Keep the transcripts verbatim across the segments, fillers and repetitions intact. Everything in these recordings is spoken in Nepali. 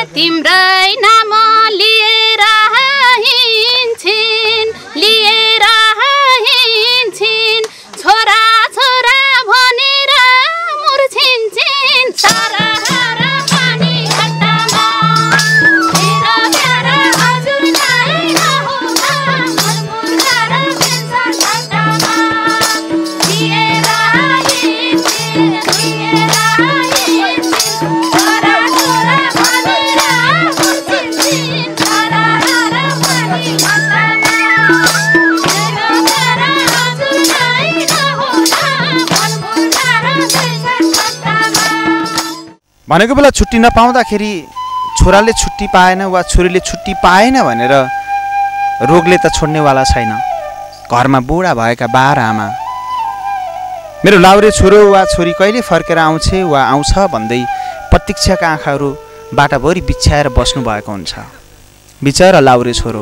तिम्रै नाम लिएर हिँड्छिन् लिएर हिँड्छिन् छोरा छोरा भनेर मुर्छिन्छिन् सारा पानी घट्टामा मेरो प्यारा हजुरलाई नहुँदा मुर्छा र पेन्सन घट्टामा लिएर हिँड्छिन् लिएर हिँड्छिन् छोरा छोरा भनेर मुर्छिन्छिन् सारा पानी घट्टामा मेरो प्यारा हजुरलाई नहुँदा मुर्छा र पेन्सन घट्टामा। भनेको बेला छुट्टी नपाउँदाखेरि छोराले छुट्टी पाएन वा छोरीले छुट्टी पाएन भनेर रोगले त छोड्नेवाला छैन। घरमा बुढा भएका बाह्र आमा मेरो लाउरे छोरो वा छोरी कहिले फर्केर आउँछ वा आउँछ भन्दै प्रतीक्षाका आँखाहरू बाटाभरि बिछ्याएर बस्नु भएको हुन्छ। बिचरा लाउरे छोरो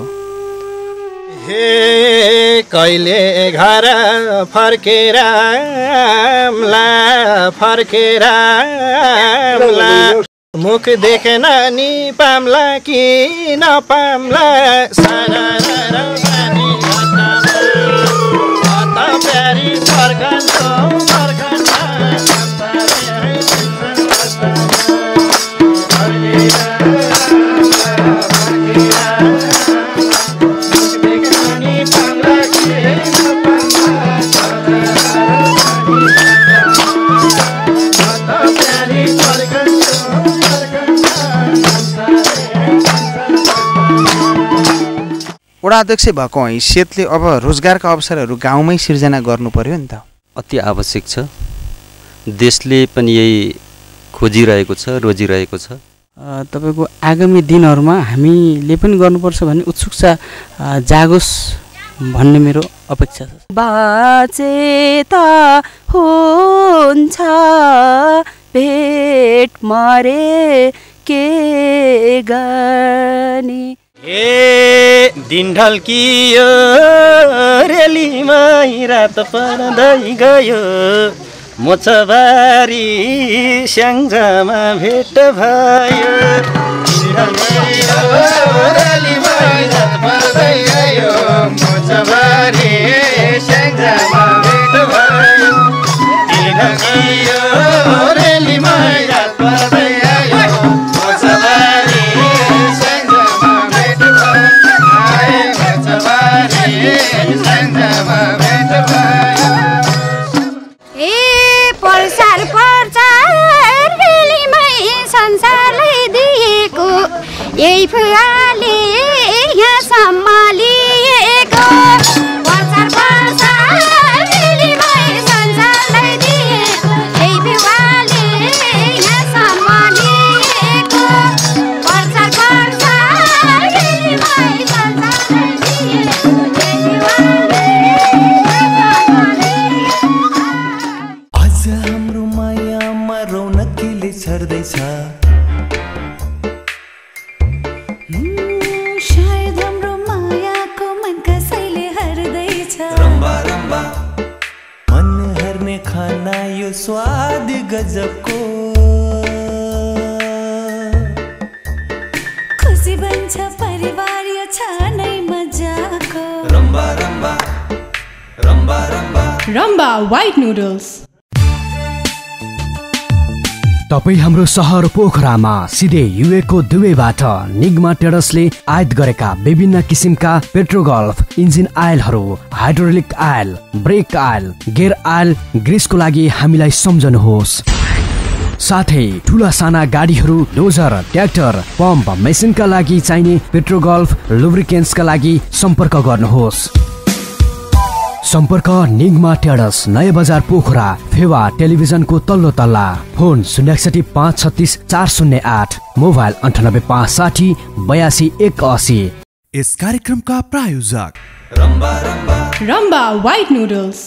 हे कहिले घर फर्केर आम्ला फर्केर आम्ला मुख देखेन नि पाम्ला कि नपाम्ला सारा पानी घट्टामा अत प्यारी फर्कन्छ फर्कन्छ वडा अध्यक्ष भएको हैसियतले अब रोजगारका अवसरहरू गाउँमै सिर्जना गर्नु पर्यो नि त। अति आवश्यक छ। देशले पनि यही खोजिरहेको छ रोजिरहेको छ। तपाईको आगामी दिनहरुमा हामीले पनि गर्नुपर्छ भन्ने उत्सुकता जागोस् भन्ने मेरो अपेक्षा छ। बाचे त हुन्छ पेट मरे के गर्ने ए दिन ढल्कियो रेलीमा रात पर्दै गयो मोचबारी स्याङ्जामा भेट भयो दिन ढल्कियो रेलीमा रात पर्दै गयो मोचबारी स्याङ्जामा भेट भयो दिन ढल्कियो रेलीमा रात पर्दै गयो मोचबारी स्याङ्जामा भेट भयो ए प्रचार प्रचार रेलीमै संसारलाई दिएको यही फुवाले यहाँ सम्हालिएको प्रचार प्रचार रेलीमै संसारलाई दिएको यही फुवाले यहाँ सम्हालिएको प्रचार प्रचार रेलीमै संसारलाई दिएको यही फुवाले हाम्रो मायामा रौनकले छर्दैछ शायद हाम्रो मायाको मन कसैले हर्दैछ रम्बा रम्बा मन हर्ने खाना यो स्वाद गजबको खुसी बन्छ परिवार यो छ नै मजाको Rumba Rumba Rumba Rumba Rumba white noodles. तपाईँ हाम्रो सहर पोखरामा सिधै युएको दुबईबाट निग्मा ट्रेडर्सले आयात गरेका विभिन्न किसिमका पेट्रोगल्फ इन्जिन आयलहरू hydraulic oil brake oil gear oil ग्रिसको लागि हामीलाई सम्झनुहोस्। साथै ठुला साना गाडीहरू डोजर ट्र्याक्टर पम्प मेसिनका लागि चाहिने पेट्रोगल्फ लुब्रिकेन्ट्सका लागि सम्पर्क गर्नुहोस्। सम्पर्क निग्मा ट्रेडर्स नयाँ बजार पोखरा फेवा टेलिभिजनको तल्लो तल्ला फोन शून्य एकसठी पाँच छत्तीस चार शून्य आठ मोबाइल अन्ठानब्बे पाँच साठी बयासी एक असी। इस कार्यक्रम का प्रायोजक Rumba Rumba Rumba white noodles.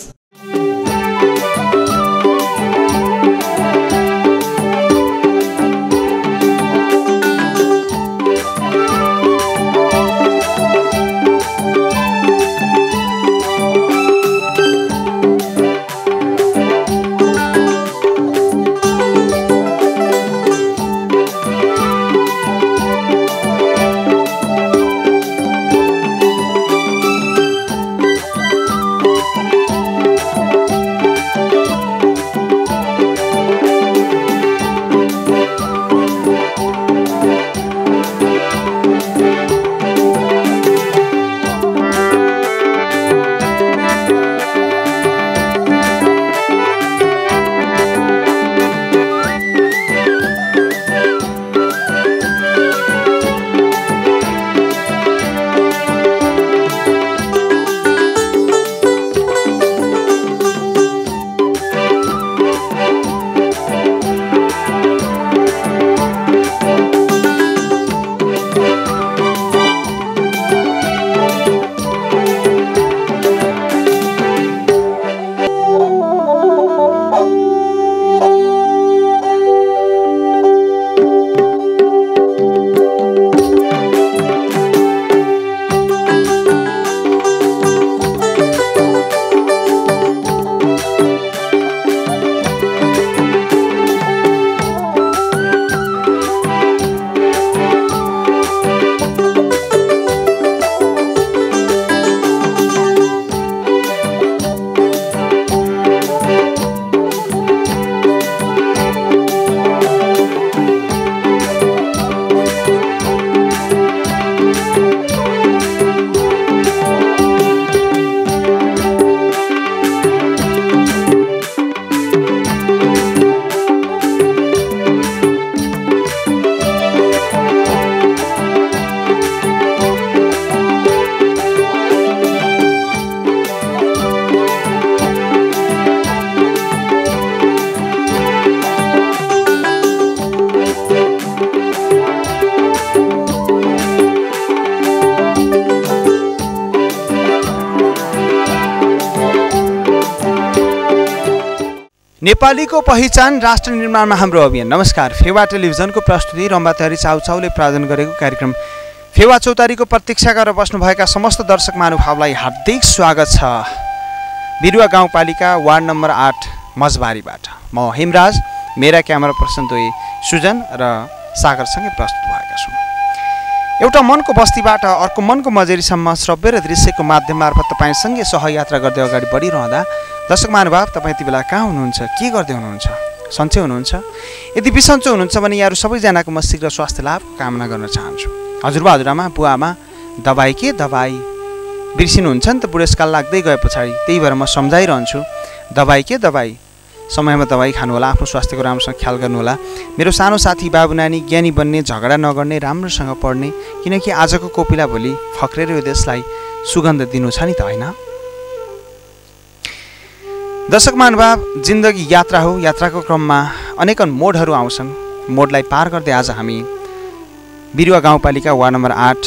नेपालीको पहिचान राष्ट्र निर्माणमा हाम्रो अभियान। नमस्कार, फेवा टेलिभिजनको प्रस्तुति रम्बा तयारी चाउचाउले प्रायोजन गरेको कार्यक्रम फेवा चौतारीको प्रतीक्षा गरेर बस्नुभएका समस्त दर्शक महानुभावलाई हार्दिक स्वागत छ। बिरुवा गाउँपालिका वार्ड नम्बर आठ मजबारीबाट म हेमराज, मेरा क्यामेरा पर्सन दुई सुजन र सागरसँगै प्रस्तुत भएका छौँ। एउटा मनको बस्तीबाट अर्को मनको मजेरीसम्म श्रव्य र दृश्यको माध्यम मार्फत तपाईँसँगै सहयात्रा गर्दै अगाडि बढिरहँदा दर्शक महानुभाव तपाईँ यति बेला कहाँ हुनुहुन्छ, के गर्दै हुनुहुन्छ, सन्चै हुनुहुन्छ? यदि बिसन्चो हुनुहुन्छ भने यहाँहरू सबैजनाको म शीघ्र स्वास्थ्य लाभ कामना गर्न चाहन्छु। हजुरबा हजुरआमा बुवामा दबाई के दबाई बिर्सिनुहुन्छ नि त बुढेसकाल लाग्दै गए पछाडि, त्यही भएर म सम्झाइरहन्छु दबाई के दबाई, समयमा दबाई खानु होला, आफ्नो स्वास्थ्यको राम्रोसँग ख्याल गर्नुहोला। मेरो सानो साथी बाबु नानी ज्ञानी बन्ने, झगडा नगर्ने, राम्रोसँग पढ्ने, किनकि आजको कोपिला भोलि फक्रेर यो देशलाई सुगन्ध दिनु छ नि त, होइन? दर्शक महानुभाव, जिन्दगी यात्रा हो। यात्राको क्रममा अनेकन मोडहरू आउँछन्। मोडलाई पार गर्दै आज हामी बिरुवा गाउँपालिका वार्ड नम्बर आठ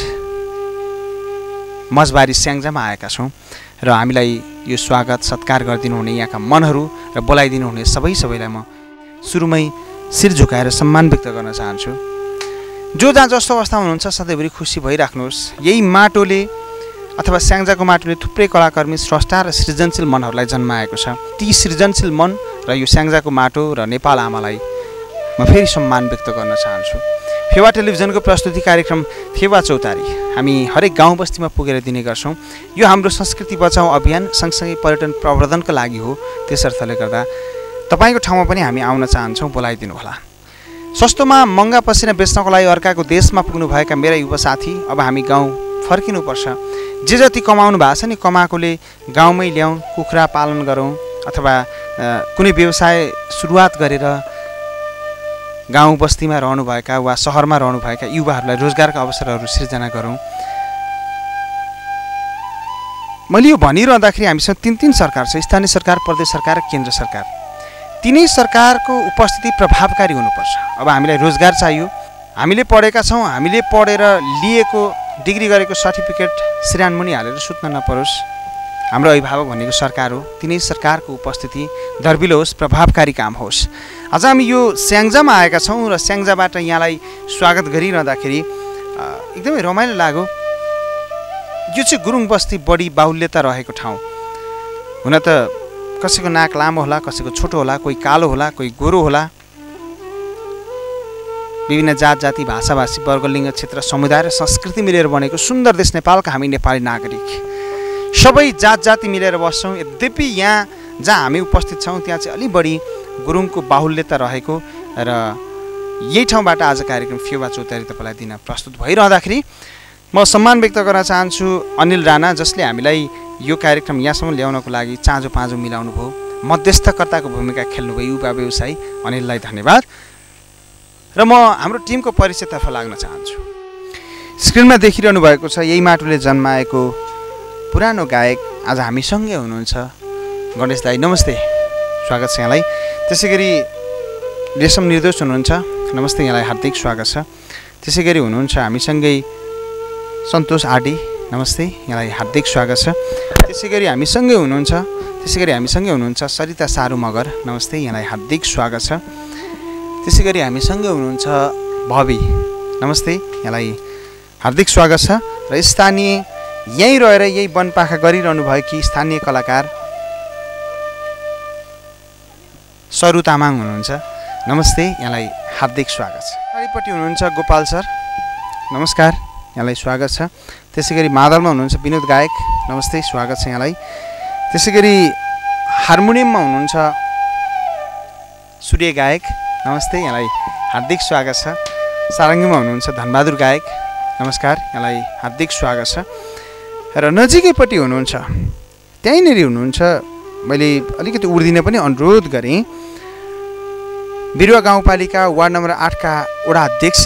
मजबारी स्याङ्जामा आएका छौँ र हामीलाई यो स्वागत सत्कार गरिदिनु हुने यहाँका मनहरू र बोलाइदिनु हुने सबै सबैलाई म सुरुमै शिर झुकाएर सम्मान व्यक्त गर्न चाहन्छु। जो जहाँ जस्तो अवस्था हुनुहुन्छ सधैँभरि खुसी भइराख्नुहोस्। यही माटोले अथवा स्याङ्जाको माटोले थुप्रै कलाकर्मी, स्रष्टा र सृजनशील मनहरूलाई जन्माएको छ। ती सृजनशील मन र यो स्याङ्जाको माटो र नेपाल आमालाई म फेरि सम्मान व्यक्त गर्न चाहन्छु। फेवा टेलिभिजनको प्रस्तुति कार्यक्रम फेवा चौतारी हामी हरेक गाउँ बस्तीमा पुगेर दिने गर्छौँ। यो हाम्रो संस्कृति बचाउँ अभियान सँगसँगै पर्यटन प्रवर्धनको लागि हो। त्यसर्थले गर्दा तपाईँको ठाउँमा पनि हामी आउन चाहन्छौँ, बोलाइदिनु होला। सस्तोमा महँगा पसिना बेच्नको लागि अर्काको देशमा पुग्नुभएका मेरा युवा साथी, अब हामी गाउँ फर्किनुपर्छ। जे जति कमाउनु भएको छ नि, कमाएकोले गाउँमै ल्याउँ, कुखुरा पालन गरौँ अथवा कुनै व्यवसाय सुरुवात गरेर गाउँ बस्तीमा रहनुभएका वा सहरमा रहनुभएका युवाहरूलाई रोजगारका अवसरहरू सिर्जना गरौँ। मैले यो भनिरहँदाखेरि हामीसँग तिन तिन सरकार छ, स्थानीय सरकार, प्रदेश सरकार र केन्द्र सरकार। तिनै सरकारको उपस्थिति प्रभावकारी हुनुपर्छ। अब हामीलाई रोजगार चाहियो, हामीले पढेका छौँ, हामीले पढेर लिएको डिग्री गरेको सर्टिफिकेट सिरान मुनि हालेर सुत्न नपरोस्। हाम्रो अभिभावक भनेको सरकार हो। तिनै सरकारको उपस्थिति दर्बिलो होस्, प्रभावकारी काम होस्। आज हामी यो स्याङ्जामा आएका छौँ र स्याङ्जाबाट यहाँलाई स्वागत गरिरहँदाखेरि एकदमै रमाइलो लाग्यो। यो चाहिँ गुरुङ बस्ती बढी बाहुल्यता रहेको ठाउँ। हुन त कसैको नाक लामो होला, कसैको छोटो होला, कोही कालो होला, कोही गोरो होला। विभिन्न जात जाति, भाषा भाषी, वर्गलिङ्ग, क्षेत्र, समुदाय र संस्कृति मिलेर बनेको सुन्दर देश नेपालका हामी नेपाली नागरिक सबै जात जाति मिलेर बस्छौँ। यद्यपि यहाँ जहाँ हामी उपस्थित छौँ त्यहाँ चाहिँ अलि बढी गुरुङको बाहुल्यता रहेको र यही ठाउँबाट आज कार्यक्रम फेवा चौतारी तपाईँलाई दिन प्रस्तुत भइरहँदाखेरि म सम्मान व्यक्त गर्न चाहन्छु अनिल राणा, जसले हामीलाई यो कार्यक्रम यहाँसम्म ल्याउनको लागि चाँजो पाँजो मिलाउनु भयो, मध्यस्थकर्ताको भूमिका खेल्नुभयो। युवा व्यवसायी अनिललाई धन्यवाद। र म हाम्रो टिमको परिचयतर्फ लाग्न चाहन्छु। स्क्रिनमा देखिरहनु भएको छ यही माटोले जन्माएको पुरानो गायक आज हामीसँगै हुनुहुन्छ। गणेश दाई नमस्ते, स्वागत छ यहाँलाई। त्यसै गरी रेशम निर्दोष हुनुहुन्छ, नमस्ते, यहाँलाई हार्दिक स्वागत छ। त्यसै गरी हुनुहुन्छ हामीसँगै सन्तोष आडी, नमस्ते, यहाँलाई हार्दिक स्वागत छ। त्यसै गरी हामीसँगै हुनुहुन्छ त्यसै गरी हामीसँगै हुनुहुन्छ सरिता सारू मगर, नमस्ते, यहाँलाई हार्दिक स्वागत छ। त्यसै गरी हामीसँगै हुनुहुन्छ भवी, नमस्ते, यहाँलाई हार्दिक स्वागत छ। र स्थानीय यहीँ रहेर यही वनपाखा गरिरहनु भएकी स्थानीय कलाकार सरु तामाङ हुनुहुन्छ, नमस्ते, यहाँलाई हार्दिक स्वागत छ। अगाडिपट्टि हुनुहुन्छ गोपाल सर, नमस्कार, यहाँलाई स्वागत छ। त्यसै गरी मादलमा हुनुहुन्छ विनोद गायक, नमस्ते, स्वागत छ यहाँलाई। त्यसै गरी हार्मोनियममा हुनुहुन्छ सूर्य गायक, नमस्ते, यहाँलाई हार्दिक स्वागत छ। सारङ्गीमा हुनुहुन्छ धनबहादुर गायक, नमस्कार, यहाँलाई हार्दिक स्वागत छ। र नजिकैपट्टि हुनुहुन्छ, त्यहीँनिर हुनुहुन्छ, मैले अलिकति उर्दिन पनि अनुरोध गरेँ, बिरुवा गाउँपालिका वार्ड नम्बर आठका वडा अध्यक्ष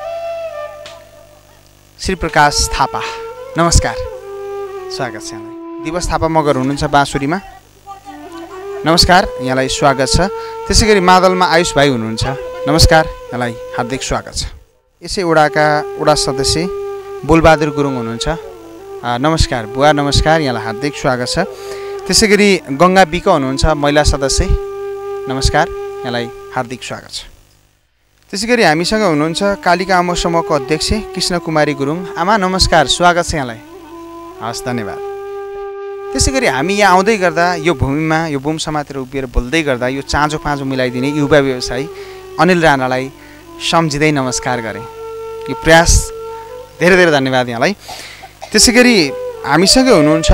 श्री प्रकाश थापा, नमस्कार, स्वागत छ यहाँलाई। दिवस थापा मगर हुनुहुन्छ बाँसुरीमा, नमस्कार, यहाँलाई स्वागत छ। त्यसै गरी मादलमा आयुष भाइ हुनुहुन्छ, नमस्कार, यहाँलाई हार्दिक स्वागत छ। यसै वडाका वडा सदस्य बोलबहादुर गुरुङ हुनुहुन्छ, नमस्कार बुवा, नमस्कार, यहाँलाई हार्दिक स्वागत छ। त्यसै गरी गङ्गा बिक हुनुहुन्छ महिला सदस्य, नमस्कार, यहाँलाई हार्दिक स्वागत छ। त्यसै गरी हामीसँग हुनुहुन्छ कालिका आमा समूहको अध्यक्ष कृष्ण कुमारी गुरुङ। आमा नमस्कार, स्वागत छ यहाँलाई। हस्, धन्यवाद। त्यसै गरी हामी यहाँ आउँदै गर्दा यो भूमिमा यो बुम समातेर उभिएर बोल्दै गर्दा यो चाँजो पाँजो मिलाइदिने युवा व्यवसायी अनिल राणालाई सम्झिँदै नमस्कार गरेँ। यो प्रयास धेरै धेरै धन्यवाद यहाँलाई। त्यसै गरी हामीसँगै हुनुहुन्छ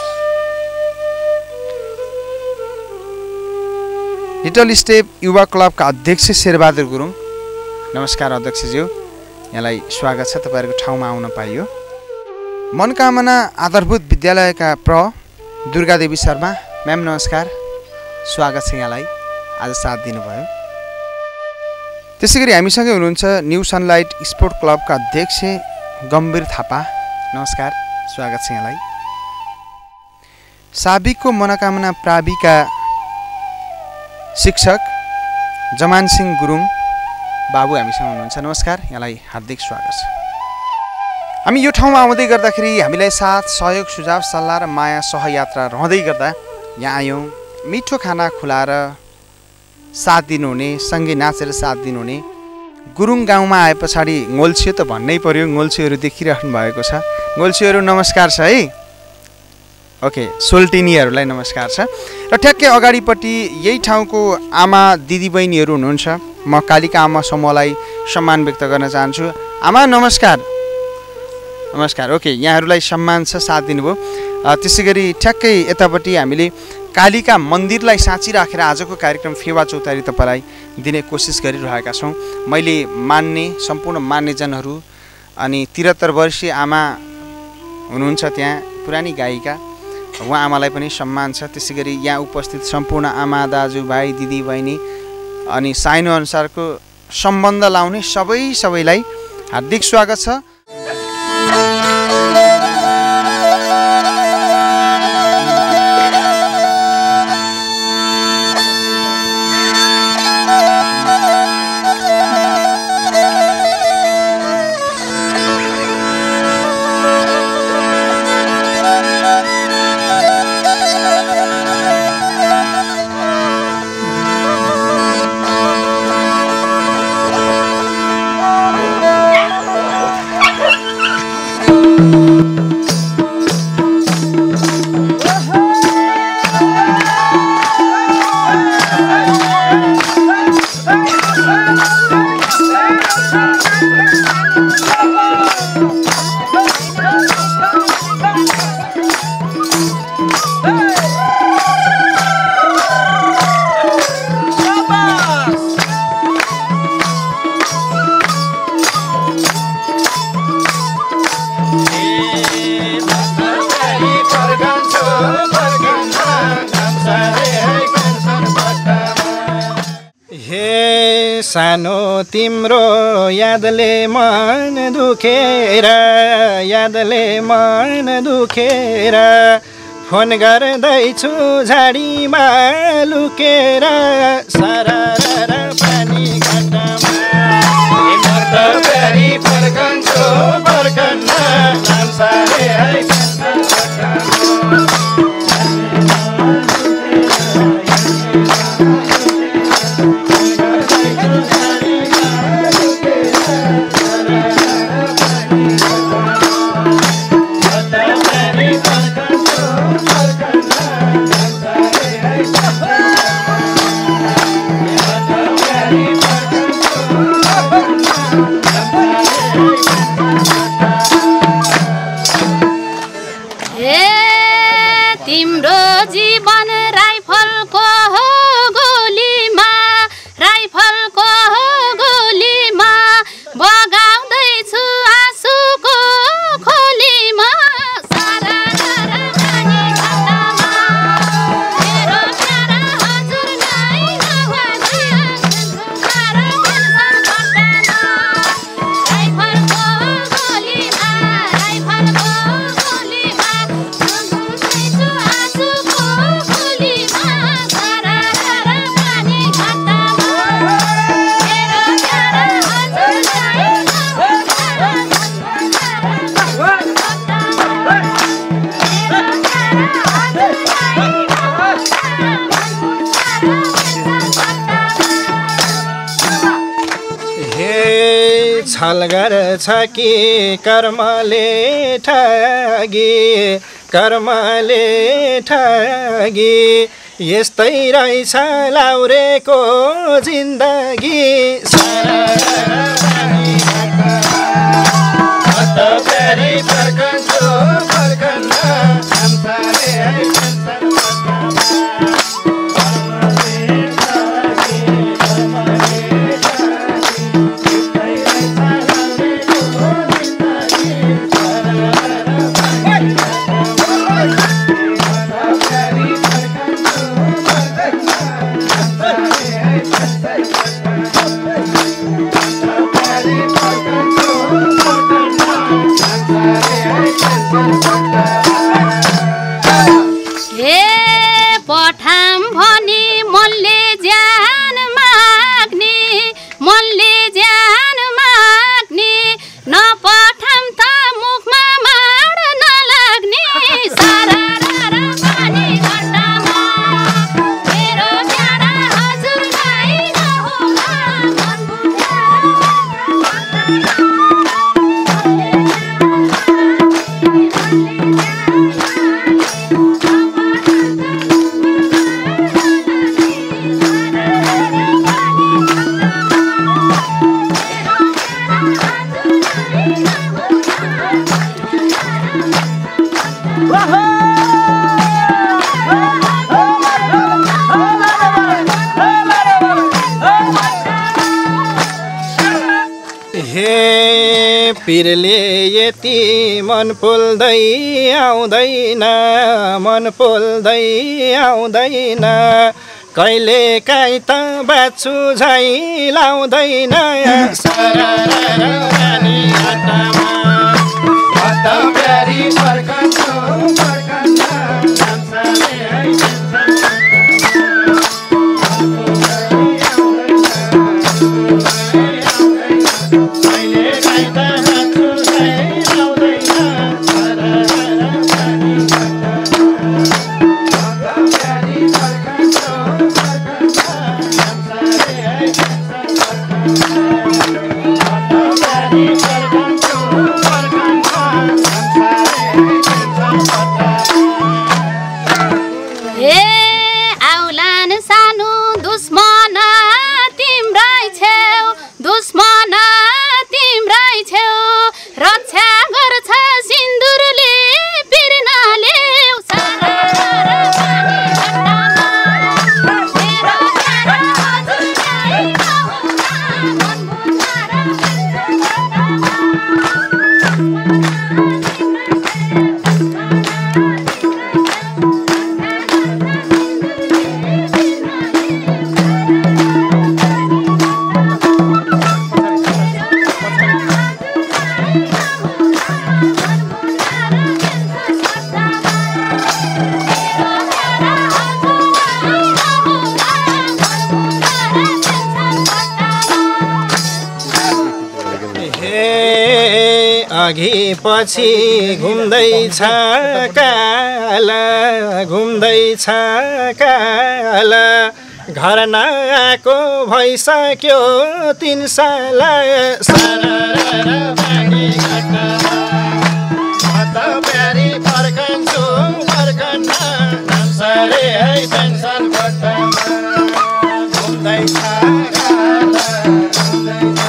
लिटल स्टेप युवा क्लबका अध्यक्ष शेरबहादुर गुरुङ। नमस्कार अध्यक्षज्यू, यहाँलाई स्वागत छ, तपाईँहरूको ठाउँमा आउन पाइयो। मनकामना आधारभूत विद्यालयका प्र दुर्गादेवी शर्मा म्याम नमस्कार, स्वागत छ यहाँलाई, आज साथ दिनुभयो। त्यसै गरी हामीसँगै हुनुहुन्छ न्यू सनलाइट स्पोर्ट क्लबका अध्यक्ष गम्भीर थापा। नमस्कार, स्वागत छ यहाँलाई। साबिकको मनोकामना प्राविका शिक्षक जमान सिंह गुरुङ बाबु हामीसँग हुनुहुन्छ। नमस्कार, यहाँलाई हार्दिक स्वागत छ। हामी यो ठाउँमा आउँदै गर्दाखेरि हामीलाई साथ सहयोग सुझाव सल्लाह र माया सहयात्रा रहँदै गर्दा यहाँ आयौँ। मिठो खाना खुलाएर साथ दिनुहुने, सँगै नाचेर साथ दिनुहुने गुरुङ गाउँमा आए पछाडि गोल्छियो त भन्नै पर्यो। गोल्छियोहरू देखिराख्नु भएको छ। गोल्छियोहरू नमस्कार छ है। ओके, सोल्टिनीहरूलाई नमस्कार छ। र ठ्याक्कै अगाडिपट्टि यही ठाउँको आमा दिदीबहिनीहरू हुनुहुन्छ। म कालिका आमा समूहलाई सम्मान व्यक्त गर्न चाहन्छु। आमा नमस्कार। नमस्कार। ओके, यहाँहरूलाई सम्मान छ, साथ दिनुभयो। त्यसै गरी ठ्याक्कै यतापट्टि हामीले कालिका मन्दिरलाई साँचिराखेर आजको कार्यक्रम फेवा चौतारी तपाईँलाई दिने कोसिस गरिरहेका छौँ। मैले मान्ने सम्पूर्ण मान्यजनहरू अनि त्रिहत्तर वर्षीय आमा हुनुहुन्छ त्यहाँ, पुरानी गायिका, उहाँ आमालाई पनि सम्मान छ। त्यसै गरी यहाँ उपस्थित सम्पूर्ण आमा दाजुभाइ दिदीबहिनी अनि साइनो अनुसारको सम्बन्ध लाउने सबै सबैलाई हार्दिक स्वागत छ। सानो तिम्रो यादले मन दुखेर यादले मन दुखेर फोन गर्दैछु झाडीमा लुकेर सरर पानी घटामा मर्दबेरी फर्कन्छु फर्कन्न नाम्साले है बगाउँदै छल गर्छ कि कर्मले ठगी कर्मले ठगी यस्तै रहेछ लाउरेको जिन्दगी हे पठाम भनी मनले ज्यान माग्ने मनले ज्यान माग्ने नपठाम त मुखमा माड नलाग्ने सारा रारा पानी घट्टामा मेरो प्यारा हजुरलाई नहोला मन हे पिरले यति मन पोल्दै आउँदैन मन पोल्दै आउँदैन कहिले काहीँ त बाछु झै लाउँदैन सारा रानी घटामा हत प्यारी फर्कन्छु फर्कन्न संसारले है अघि पछि घुम्दैछ काल घुम्दैछ काल घर नआएको भइसक्यो तीन साल सारा पानी प्यारी फर्कन्छु फर्कन्न संसारै है टेन्सन घटामा घुम्दैछ काल घुम्दैछ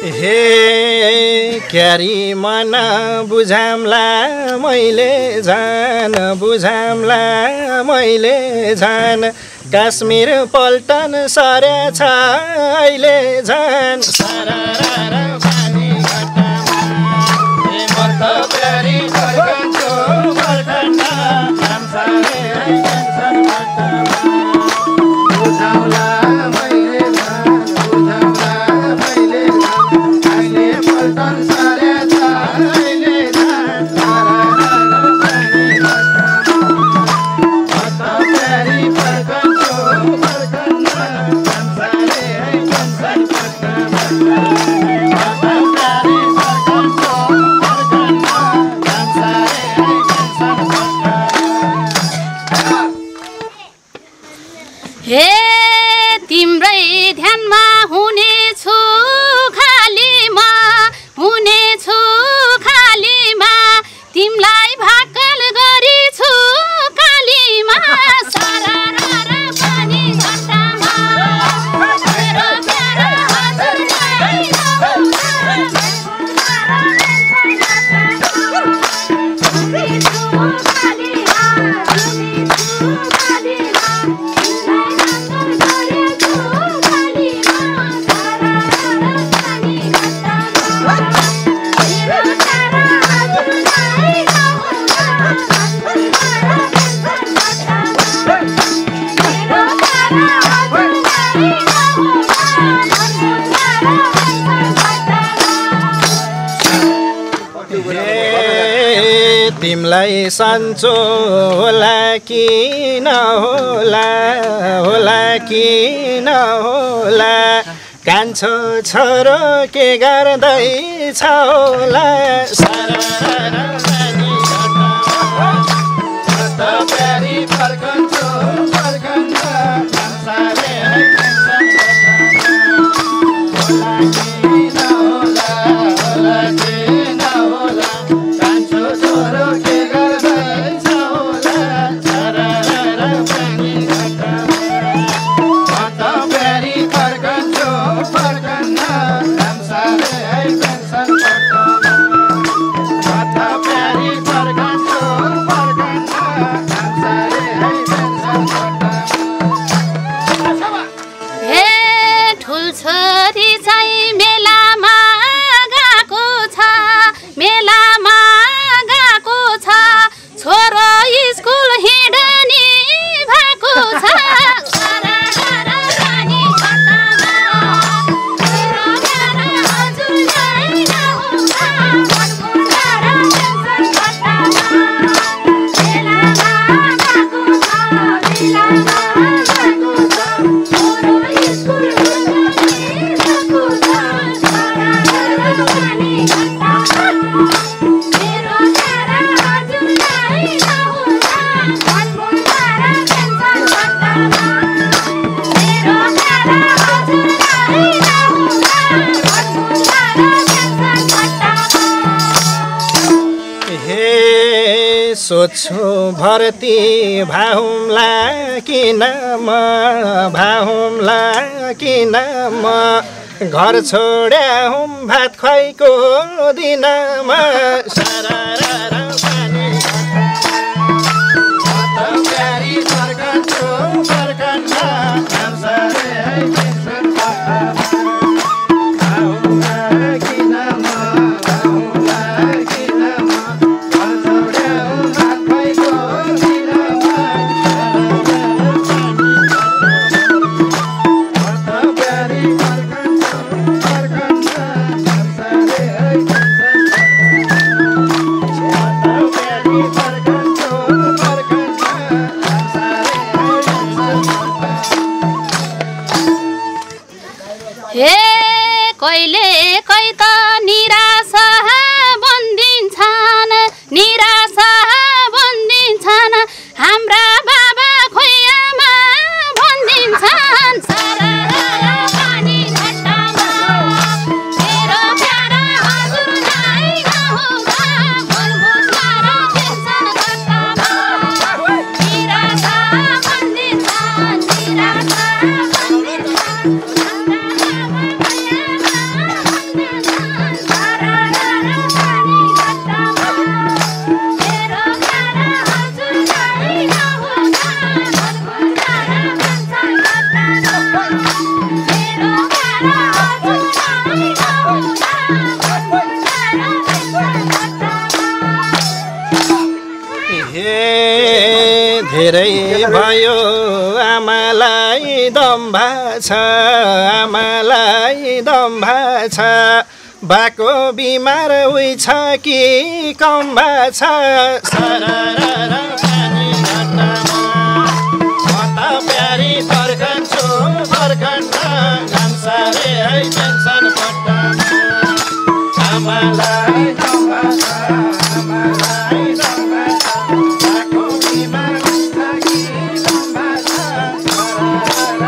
हे क्यारी मन बुझाम्ला मैले झन् बुझाम्ला मैले झन् काश्मीर पल्टन सर्या छ अहिले झन् सररर पानी घटामा हे मर्त प्यारी फर्कन्छु फर्कन्न काम सारे टेन्सन घटामा बुझाउला मैले झन् बुझाउला मैले झन् काश्मीर पल्टन सर्या छ अहिले झन् सररर पानी घटामा मर्त प्यारी फर्कन्छु फर्कन्न काम सारे टेन्सन घटामा हे तिम्रै ध्यानमा हुनेछु खालीमा हुनेछु खालीमा तिमलाई भाकल गरिछु कालीमा सररर पानी घटामा मेरो प्यारो हजुरलाई हुनेछु खालीमा हुनेछु खालीमा तिमलाई सन्चो होला कि नहोला होला कि नहोला कान्छो छोरो के गर्दैछ होला सररर पानी घटामा त प्यारी फर्कन्छु फर्कन्न काम सारे टेन्सन घटामा होला कि नहोला होला कि नहोला कान्छो छोरो के गर्दैछ होला सररर पानी घटामा त प्यारी फर्कन्छु फर्कन्न काम सारे टेन्सन घटामा त प्यारी फर्कन्छु फर्कन्न काम सारे टेन्सन घटामा हे ठुल छोरी चाहिँ मेलामा गएको छ मेलामा गएको छ छोरो स्कुल हिँड्ने भएको छ सररर पानी घटामा मेरो प्यारो हजुरलाई नहुँदा मनमुन्डर टेन्सन घटामा मेलामा गएको छ मेलामा गएको छ छोरो स्कुल हिँड्ने भएको छ सररर पानी घटामा मेरो प्यारो हजुरलाई नहुँदा मनमुन्डर टेन्सन घटामा मेरो प्यारो हजुरलाई नहुँदा मनमुन्डर टेन्सन घटामा हे सोध्छु भर्ती भाहुम्ला किन म भाहुम्ला किन म घर छोड्या हुँ भात खुवाइको दिनमा सररर पानी घटामा त प्यारी फर्कन्छु फर्कन्न काम सारे टेन्सन घटामा भाहुम्ला किन म भाहुम्ला किन म घर छोड्या हुँ भात खुवाइको दिनमा सररर पानी घटामा त प्यारी फर्कन्छु फर्कन्न काम सारे टेन्सन घटामा त प्यारी फर्कन्छु फर्कन्न काम सारे टेन्सन घटामा हे कहिले कै त निराशा बन्दिन्छन् निराशा बन्दिन्छन् हाम्रा बाबा खोयामा बन्दिन्छन् सररर पानी घटामा मेरो प्यारो हजुरलाई नहुँदा मनमुन्डर टेन्सन घटामा निराशा बन्दिन्छन् निराशा बन्दिन्छन् हाम्रा बाबा खोयामा दम्भा छ आमालाई दम्भा छ बाको बिमार उही छ कि कम्बा छ सररर पानी घटामा म त प्यारी फर्कन्छु फर्कन्न घामसारे है टेन्सन पट्टामा आमालाई दम्भा छ आमालाई दम्भा छ बाको बिमार उही छ कि कम्बा छ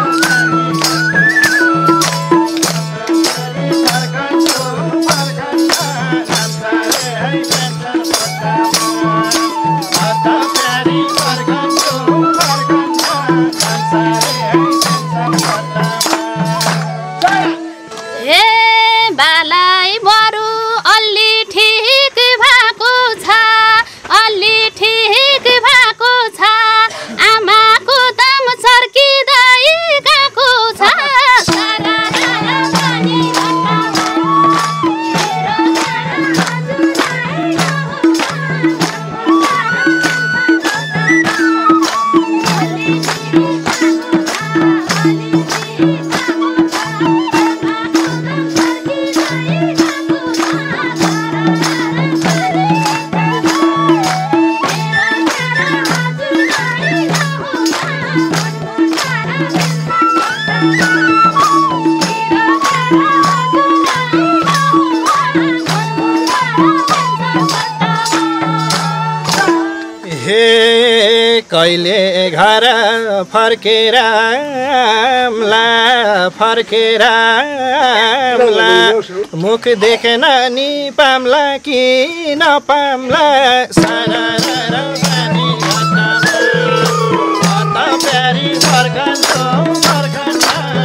कहिले घर फर्केर आम्ला फर्केर आम्ला मुख देखेन नि पाम्ला कि नपाम्ला सररर पानी घटामा म त प्यारी फर्कन्छु फर्कन्न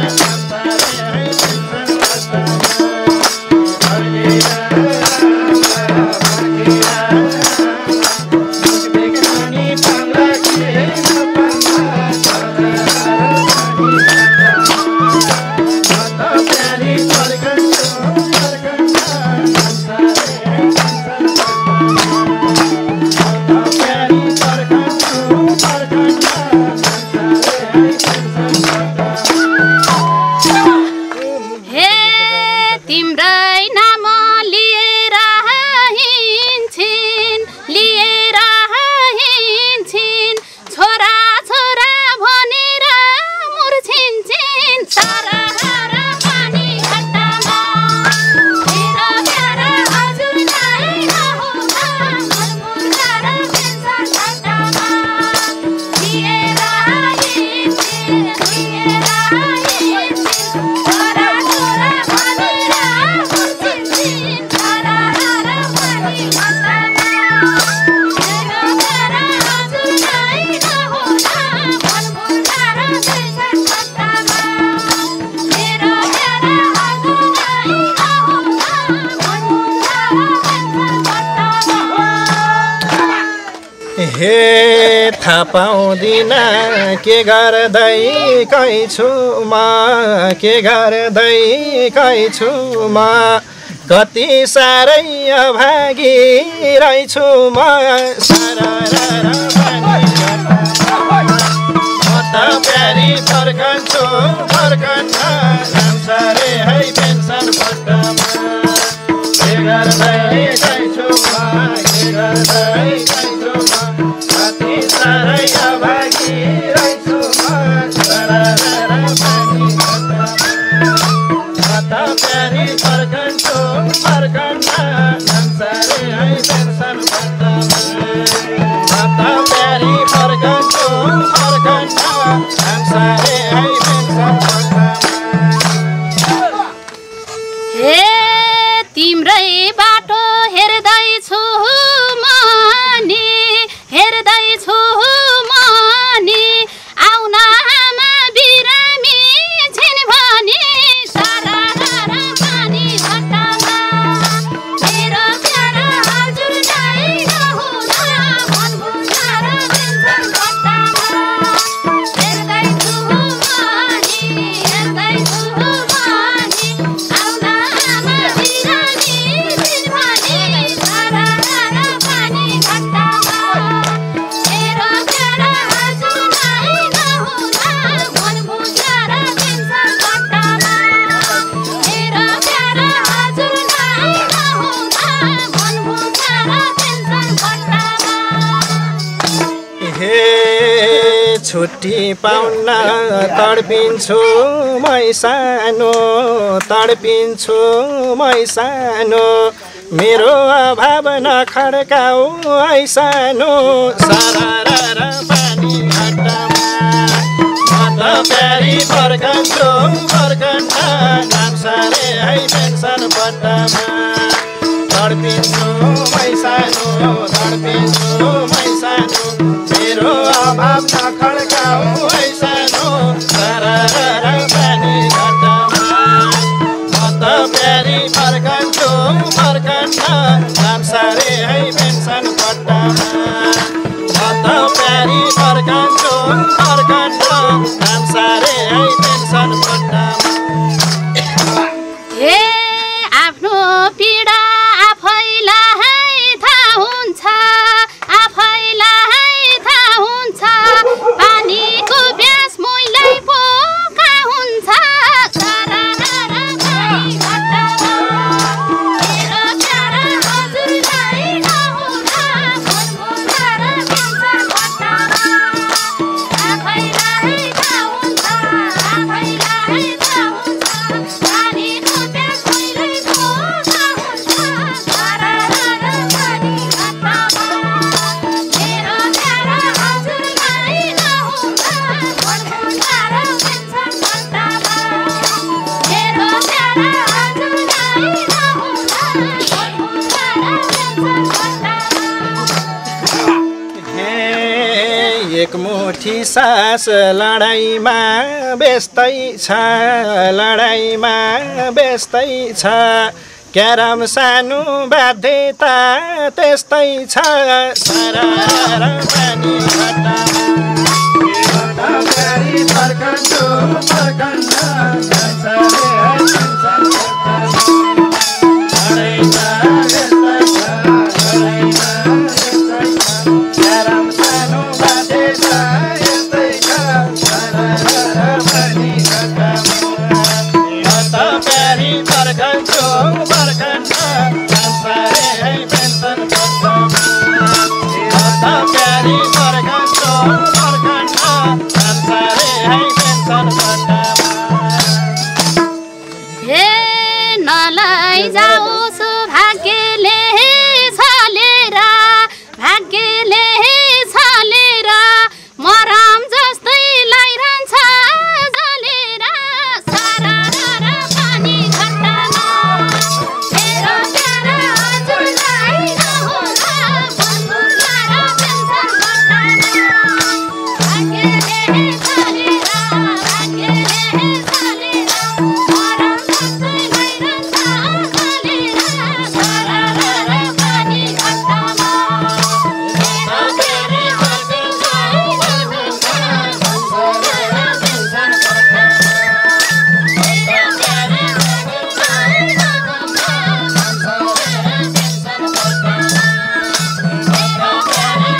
हे थाहा पाउँदिन के गर्दै कै छु म के गर्दै कै छु म कति साह्रै अभागी रहेछु म सररर पानी घटामा म त प्यारी फर्कन्छु फर्कन्न घामसारे है पेन्सन पट्टामा के गर्दै कै छु म के गर्दै कै छु म कति साह्रै अभागी रहेछु म सररर पानी घटामा म त प्यारी फर्कन्छु फर्कन्न घामसारे है पेन्सन पट्टामा म त प्यारी फर्कन्छु फर्कन्न घामसारे है पेन्सन पट्टामा हे तिम्रै बाटो हेर्दैछु म नि हेर्दैछु म नि आउन आमा बिरामी छिन् भनी सररर पानी घटामा मेरो प्यारा हजुरलाई नहुन भन्बुझार पेन्सन पट्टामा हेर्दैछु म नि हेर्दैछु म नि आउन आमा बिरामी छिन् छुट्टी पाउन तडपिन्छु मै सानो तडपिन्छु मै सानो मेरो अभाव नखड्काऊ है सानो सरर पानी घट्टामा म त प्यारी फर्कन्छु फर्कन्न नाम सारे है पेन्सन पट्टामा तडपिन्छु मै सानो तडपिन्छु मै सानो मेरो अभाव नखड्काऊ है सानो सरर पानी घट्टामा म त प्यारी फर्कन्छु फर्कन्न नाम सारे है पेन्सन पट्टामा म त प्यारी फर्कन्छु फर्कन्न नाम सारे है पेन्सन पट्टामा हे आफ्नो पीडा आफैलाई थाहा हुन्छ आफैलाई थाहा हुन्छ पानीको ब्यास मैलाई पोका हुन्छ सरर पानी घट्टामा मेरो प्यारा हजुरलाई नहुँदा फर्मुलार पेन्सन घट्टामा आफैलाई थाहा हुन्छ आफैलाई थाहा हुन्छ पानीको ब्यास मैलाई पोका हुन्छ सरर पानी घट्टामा मेरो प्यारा हजुरलाई नहुँदा फर्मुलार पेन्सन घट्टामा मेरो प्यारा हजुरलाई नहुँदा फर्मुलार पेन्सन घट्टामा हे एक मुठी सास लडाइँमा बेस्तै छ लडाइँमा बेस्तै छ क्यारम सानो बाध्यता त्यस्तै छ सरर पानी घट्टामा प्यारी फर्कन्छु फर्कन्न नाम सारे है पेन्सन पट्टामा लडाइँमा बेस्तै छ लडाइँमा बेस्तै छ क्यारम सानो बाध्यता यस्तै छ सरर पानी घट्टामा म त प्यारी फर्कन्छु फर्कन्न नाम सारे है पेन्सन पट्टामा म त प्यारी फर्कन्छु फर्कन्न नाम सारे है पेन्सन पट्टामा हे नलैजाओस् भाग्यले छलेर भाग्यले छलेर मरम जस्तै लाइरहन्छ जलेर सरर पानी घट्टामा मेरो प्यारा हजुरलाई नहुँदा फर्मुलार पेन्सन घट्टामा भाग्यले छलेर भाग्यले छलेर मरम जस्तै लाइरहन्छ जलेर सरर पानी घट्टामा मेरो प्यारी फर्कन्छु फर्कन्न पेन्सन घट्टामा मेरो प्यारी फर्कन्छु पेन्सन घट्टामा मेरो प्यारी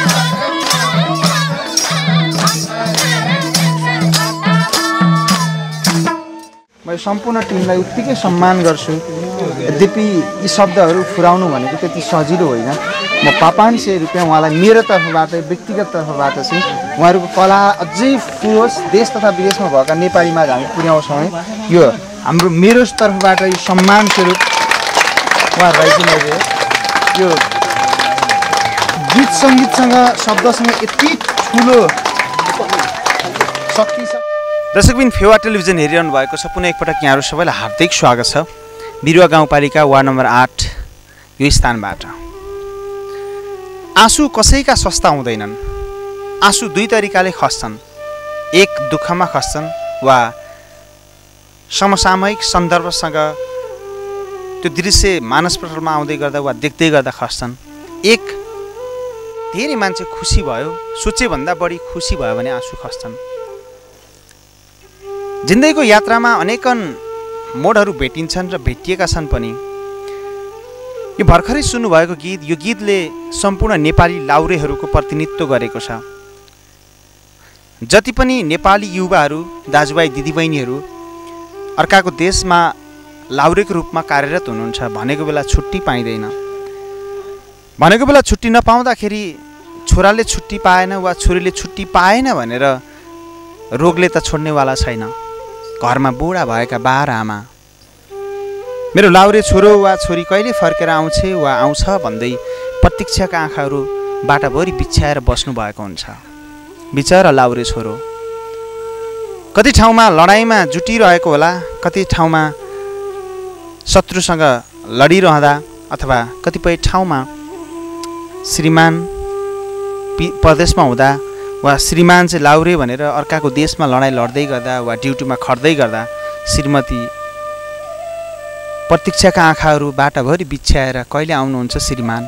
पेन्सन घट्टामा म सम्पूर्ण टिमलाई उत्तिकै सम्मान गर्छु यद्यपि यी शब्दहरू फुराउनु भनेको त्यति सजिलो होइन म पापान्से रूपमा उहाँलाई मेरो तर्फबाट व्यक्तिगत तर्फबाट चाहिँ उहाँहरूको कला अझै फुलोस् देश तथा विदेशमा भएका नेपालीमा हामी पुर्याउँछौँ है यो हाम्रो मेरो तर्फबाट यो सम्मान स्वरूप उहाँहरूलाई चाहिँ मैले यो गीत सङ्गीतसँग शब्दसँग यति ठुलो शक्ति छ। दर्शकबिन फेवा टेलिभिजन हेरिरहनु भएको छ पुनः एकपटक यहाँहरू सबैलाई हार्दिक स्वागत छ बिरुवा गाउँपालिका वार्ड नम्बर आठ यो स्थानबाट। आँसु कसैका सस्ता हुँदैनन् आँसु दुई तरिकाले खस्छन् एक दुःखमा खस्छन् वा समसामयिक सन्दर्भसँग त्यो दृश्य मानसपटलमा आउँदै गर्दा वा देख्दै गर्दा खस्छन् एक धेरै मान्छे खुसी भयो सोचे भन्दा बढी खुसी भयो भने आँसु खस्छन्। जिन्दगीको यात्रामा अनेकन मोडहरू भेटिन्छन् र भेटिएका छन् पनि। यो भर्खरै सुन्नुभएको गीत यो गीतले सम्पूर्ण नेपाली लाउरेहरूको प्रतिनिधित्व गरेको छ। जति पनि नेपाली युवाहरू दाजुभाइ दिदीबहिनीहरू अर्काको देशमा लाउरेको रूपमा कार्यरत हुनुहुन्छ भनेको बेला छुट्टी पाइँदैन। भनेको बेला छुट्टी नपाउँदाखेरि छोराले छुट्टी पाएन वा छोरीले छुट्टी पाएन भनेर रोगले त छोड्नेवाला छैन। घरमा बुढा भएका बाह्र आमा। मेरो लाउरे छोरो वा छोरी कहिले फर्केर आउँछ वा आउँछ भन्दै प्रतीक्षाका आँखाहरू बाटाभरि बिछ्याएर बस्नु भएको हुन्छ। बिचरा लाउरे छोरो कति ठाउँमा लडाइँमा जुटिरहेको होला, कति ठाउँमा शत्रुसँग लडिरहँदा अथवा कतिपय ठाउँमा श्रीमान परदेशमा हुँदा वा श्रीमान चाहिँ लाउरे भनेर अर्काको देशमा लडाइँ लड्दै गर्दा वा ड्युटीमा खट्दै गर्दा श्रीमती प्रतीक्षाका आँखाहरू बाटाभरि बिछ्याएर कहिले आउनुहुन्छ श्रीमान।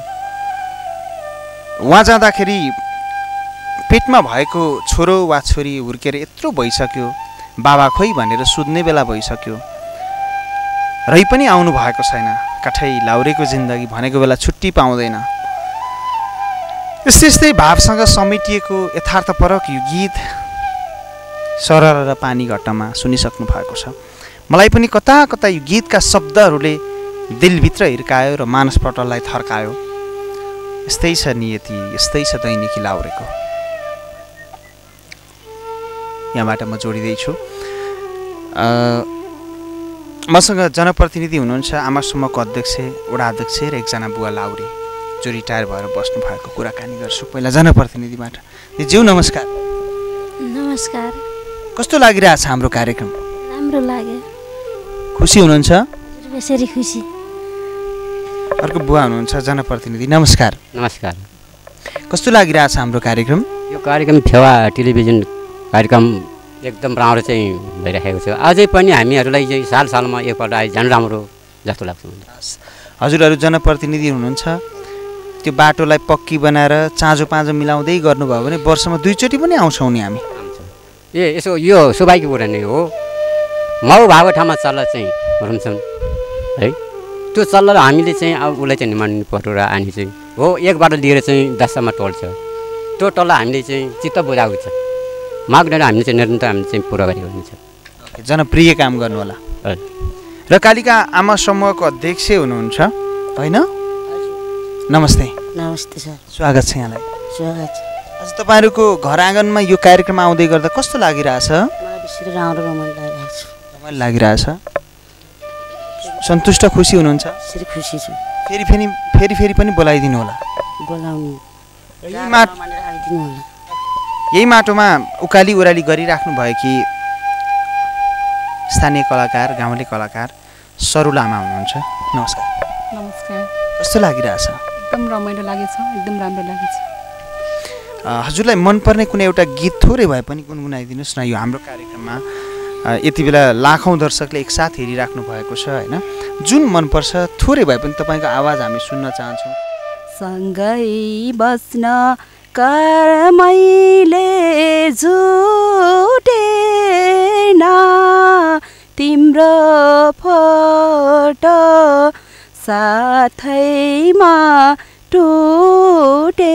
उहाँ जाँदाखेरि पेटमा भएको छोरो वा छोरी हुर्केर यत्रो भइसक्यो, बाबा खोइ भनेर सुत्ने बेला भइसक्यो, रही पनि आउनु भएको छैन। काठै लाउरेको जिन्दगी भनेको बेला छुट्टी पाउँदैन। यस्तै यस्तै भावसँग समेटिएको यथार्थपरक यो गीत सरर र पानी घट्टामा सुनिसक्नु भएको छ। मलाई पनि कता कता यो गीतका शब्दहरूले दिलभित्र हिर्कायो र मानसपटललाई थर्कायो। यस्तै छ नियति, यस्तै छ दैनिकी लाउरेको। यहाँबाट म जोडिँदैछु। मसँग जनप्रतिनिधि हुनुहुन्छ आमा समूहको अध्यक्ष, वडा अध्यक्ष र एकजना बुवा लाउरे जो रिटायर भएर बस्नु भएको कुराकानी गर्छु। पहिला जनप्रतिनिधिबाट। ज्यू नमस्कार। नमस्कार। कस्तो लागिरहेछ हाम्रो कार्यक्रम? राम्रो लाग्यो। खुसी हुनुहुन्छ? बेसरी खुसी। अर्को बुवा हुनुहुन्छ जनप्रतिनिधि। नमस्कार। नमस्कार। कस्तो लागिरहेछ हाम्रो कार्यक्रम? यो कार्यक्रम फेवा टेलिभिजन कार्यक्रम एकदम राम्रो चाहिँ भइरहेको छ। अझै पनि हामीहरूलाई चाहिँ साल सालमा एकपल्ट आइ झन् राम्रो जस्तो लाग्छ। हजुरहरू जनप्रतिनिधि हुनुहुन्छ, त्यो बाटोलाई पक्की बनाएर चाँजो पाँजो मिलाउँदै गर्नुभयो भने वर्षमा दुईचोटि पनि आउँछौँ नि हामी। ए यसो यो सौभाग्य कुरा नै हो। माउ भएको ठाउँमा चल्ला चाहिँ रुन्छन् है, त्यो चल्ला हामीले चाहिँ अब उसलाई चाहिँ निमान्नु पर्यो र अनि चाहिँ हो एकबाट लिएर चाहिँ दससम्म टोल्छ। त्यो टल्ला हामीले चाहिँ चित्त बुझाएको छ। मागबाट हामीले चाहिँ निरन्तर हामीले चाहिँ पुरा गरेको हुन्छ। जनप्रिय काम गर्नु होला। र कालिका आमा समूहको अध्यक्ष हुनुहुन्छ होइन? नमस्ते। नमस्ते सर। स्वागत छ यहाँलाई। स्वागत छ। आज तपाईँहरूको घर आँगनमा यो कार्यक्रम आउँदै गर्दा कस्तो लागिरहेछ? मलाई बेसी राम्रो रमाइलो लागिरहेछ। रमाइलो लागिरहेछ। सन्तुष्ट खुसी हुनुहुन्छ? यसरी खुसी छु। फेरि फेरि फेरि फेरि पनि बोलाइदिनु होला। बोलाउनु। यही माटो आइदिनु होला। यही माटोमा उकाली उराली गरिराख्नु भयो कि स्थानीय कलाकार, गाउँले कलाकार सरू लामा हुनुहुन्छ। नमस्कार। नमस्कार। कस्तो लागिरहेछ? एकदम रमाइलो लागेछ, एकदम राम्रो लागेछ। हजुरलाई मनपर्ने कुनै एउटा गीत थोरै भए पनि गुनगुनाइदिनुहोस् न। यो हाम्रो कार्यक्रममा यति बेला लाखौँ दर्शकले एकसाथ हेरिराख्नु भएको छ होइन, जुन मनपर्छ थोरै भए पनि तपाईँको आवाज हामी सुन्न चाहन्छौँ। सँगै बस्न कर मैले झुटेन, तिम्रो फोटो साथैमा टुटे,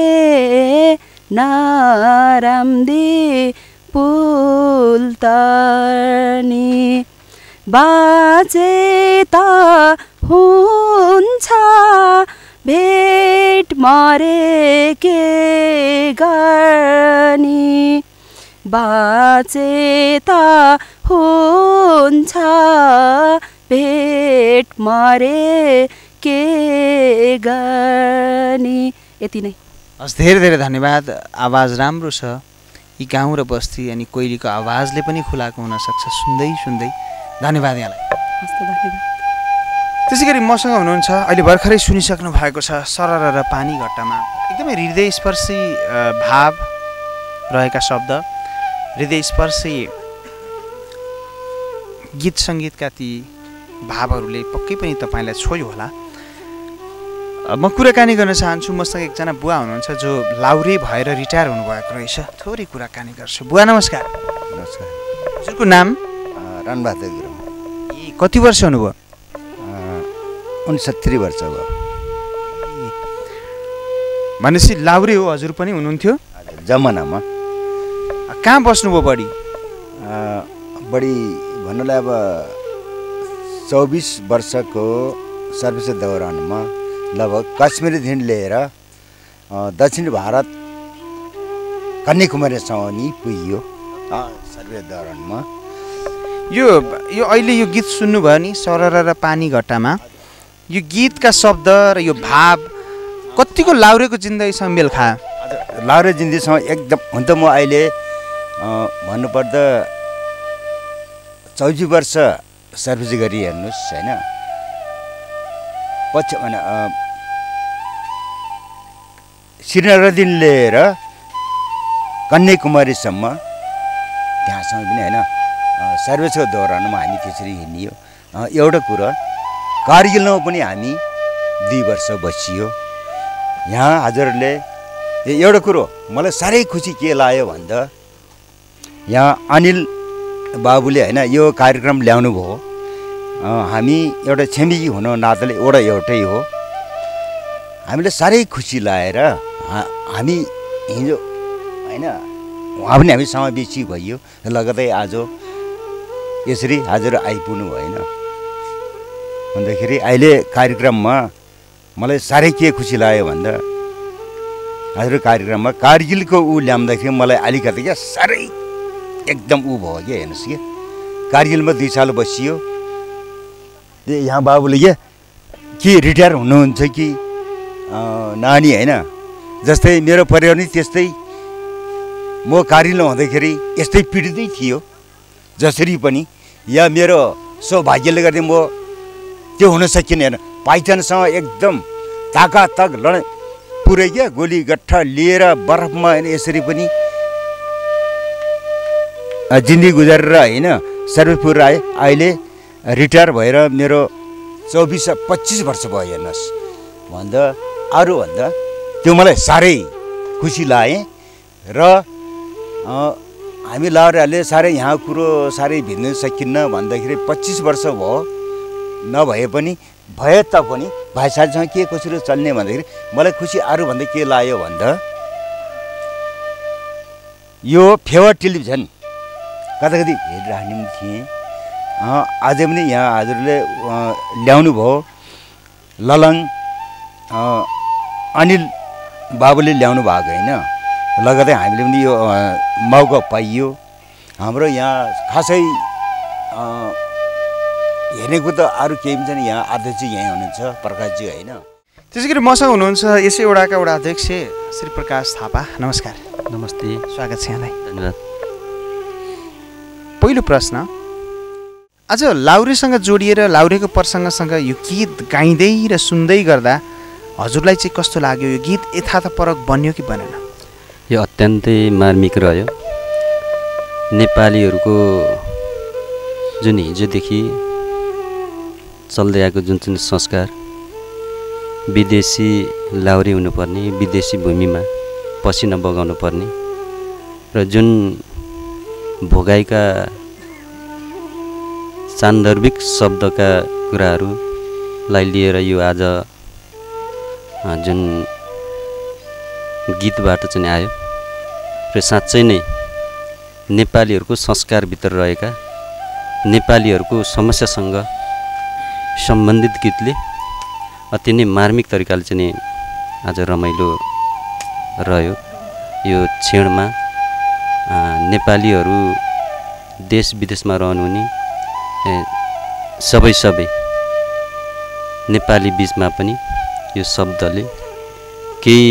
नराम्दी पुल तर्नी बाजे त हुन्छ भेट मरे के गर्ने, बाजे त हुन्छ भेट मरे के गर्ने। यति नै। हस्, धेरै धेरै धन्यवाद। आवाज राम्रो छ। यी गाउँ र बस्ती अनि कोइलीको आवाजले पनि खुलाएको हुनसक्छ सुन्दै सुन्दै। धन्यवाद यहाँलाई। हस्, धन्यवाद। त्यसै गरी मसँग हुनुहुन्छ अहिले भर्खरै सुनिसक्नु भएको छ सरर र पानी घट्टामा एकदमै हृदयस्पर्शी भाव रहेका शब्द, हृदयस्पर्शी गीत सङ्गीतका ती भावहरूले पक्कै पनि तपाईँलाई छोयो होला। म कुराकानी गर्न चाहन्छु। मसँग एकजना बुवा हुनुहुन्छ जो लाउरे भएर रिटायर हुनुभएको रहेछ। थोरै कुराकानी गर्छु। बुवा नमस्कार। नमस्कार। हजुरको नाम? रणबहादुर गुरुङ। ए कति वर्ष हुनुभयो? उनसत्तरी वर्ष भयो। भनेपछि लाउरे हो हजुर पनि हुनुहुन्थ्यो? जमानामा। कहाँ बस्नुभयो बढी? बढी भन्नुलाई अब चौबिस वर्षको सर्भिस दौरानमा लगभग कश्मीरदेखि लिएर दक्षिण भारत कन्याकुमारीसम्म नि पुगियो। सर्वे दौरानमा यो यो अहिले यो गीत सुन्नुभयो नि सरर र पानी घट्टामा यो गीतका शब्द र यो भाव कतिको लाउरेको जिन्दगीसँग मेल खायो लाउरे जिन्दगीसँग एकदम हुन त म अहिले भन्नुपर्दा चौबिस वर्ष सर्भिस गरी हेर्नुहोस् होइन पछि भने श्रीनगरदेखि लिएर कन्याकुमारीसम्म त्यहाँसम्म पनि होइन सर्भिसको दौरानमा हामी त्यसरी हिँडियो एउटा कुरा कारगिलमा पनि हामी दुई वर्ष बसियो यहाँ हजुरहरूले एउटा कुरो मलाई साह्रै खुसी के लाग्यो भन्दा यहाँ अनिल बाबुले होइन यो कार्यक्रम ल्याउनु भयो हामी एउटा छिमेकी हुनु नाताले एउटा एउटै हो हामीले साह्रै खुसी लागेर हामी हिजो होइन उहाँ पनि हामी समावेशी भइयो लगतै आज यसरी हजुर आइपुग्नु भएन भन्दाखेरि अहिले कार्यक्रममा मलाई साह्रै के खुसी लाग्यो भन्दा हजुर कार्यक्रममा कारगिलको ऊ ल्याउँदाखेरि मलाई अलिकति क्या साह्रै एकदम ऊ भयो क्या हेर्नुहोस् क्या कारगिलमा दुई साल बसियो यहाँ बाबुले क्या के रिटायर हुनुहुन्छ कि नानी होइन जस्तै मेरो परिवार नि त्यस्तै म कारगिलमा हुँदाखेरि यस्तै पीडितै थियो जसरी पनि या मेरो सौभाग्यले गर्दा म त्यो हुन सकिन हेर्नु पाइथनसँग एकदम ताकातक लड पुरै क्या गोली गट्ठा लिएर बरफमा यसरी पनि जिन्दगी गुजारेर होइन सर्भिस पुरा आएँ अहिले रिटायर भएर मेरो चौबिस पच्चिस वर्ष भयो हेर्नुहोस् भन्दा अरू भन्दा त्यो मलाई साह्रै खुसी लाग्यो र हामी लाउरेहरूले साह्रै यहाँ कुरो साह्रै भिन्न सकिन्न भन्दाखेरि पच्चिस वर्ष भयो नभए पनि भए तापनि भाइ साथीसँग के कसरी चल्ने भन्दाखेरि मलाई खुसी अरू भन्दा के लाग्यो भन्दा यो फेवर टेलिभिजन कता कति हेरिराख्ने पनि थिएँ अझै पनि यहाँ हजुरले ल्याउनु भयो ललङ अनिल बाबुले ल्याउनु भएको होइन लगतै हामीले पनि यो मौका पाइयो हाम्रो यहाँ खासै हेर्नेको त अरू केही पनि छैन यहाँ अध्यक्ष यहीँ हुनुहुन्छ प्रकाशजी होइन त्यसै गरी मसँग हुनुहुन्छ यसै वडाका वडा अध्यक्ष श्री प्रकाश थापा नमस्कार नमस्ते स्वागत छ यहाँलाई धन्यवाद पहिलो प्रश्न आज लाउरेसँग जोडिएर लाउरेको प्रसङ्गसँग यो गीत गाइँदै र सुन्दै गर्दा हजुरलाई चाहिँ कस्तो लाग्यो यो गीत यथार्थपरक बन्यो कि बनेन यो अत्यन्तै मार्मिक रह्यो नेपालीहरूको जुन हिजोदेखि चल्दै आएको जुन चाहिँ संस्कार विदेशी लाउरे हुनुपर्ने विदेशी भूमिमा पसिना बगाउनु पर्ने र जुन भोगाइका सान्दर्भिक शब्दका कुराहरूलाई लिएर यो आज जुन गीतबाट चाहिँ आयो र साँच्चै नै नेपालीहरूको संस्कारभित्र रहेका नेपालीहरूको समस्यासँग सम्बन्धित गीतले अति नै मार्मिक तरिकाले चाहिँ आज रमाइलो रह्यो यो क्षणमा नेपालीहरू देश विदेशमा रहनुहुने सबै सबै नेपाली बिचमा पनि यो शब्दले केही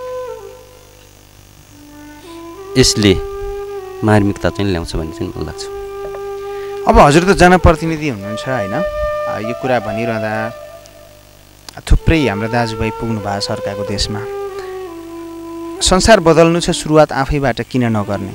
यसले मार्मिकता चाहिँ ल्याउँछ भन्ने चाहिँ मलाई लाग्छ अब हजुर त जनप्रतिनिधि हुनुहुन्छ होइन यो कुरा भनिरहँदा थुप्रै हाम्रो दाजुभाइ पुग्नु भएको छ अर्काको देशमा संसार बदल्नु छ सुरुवात आफैबाट किन नगर्ने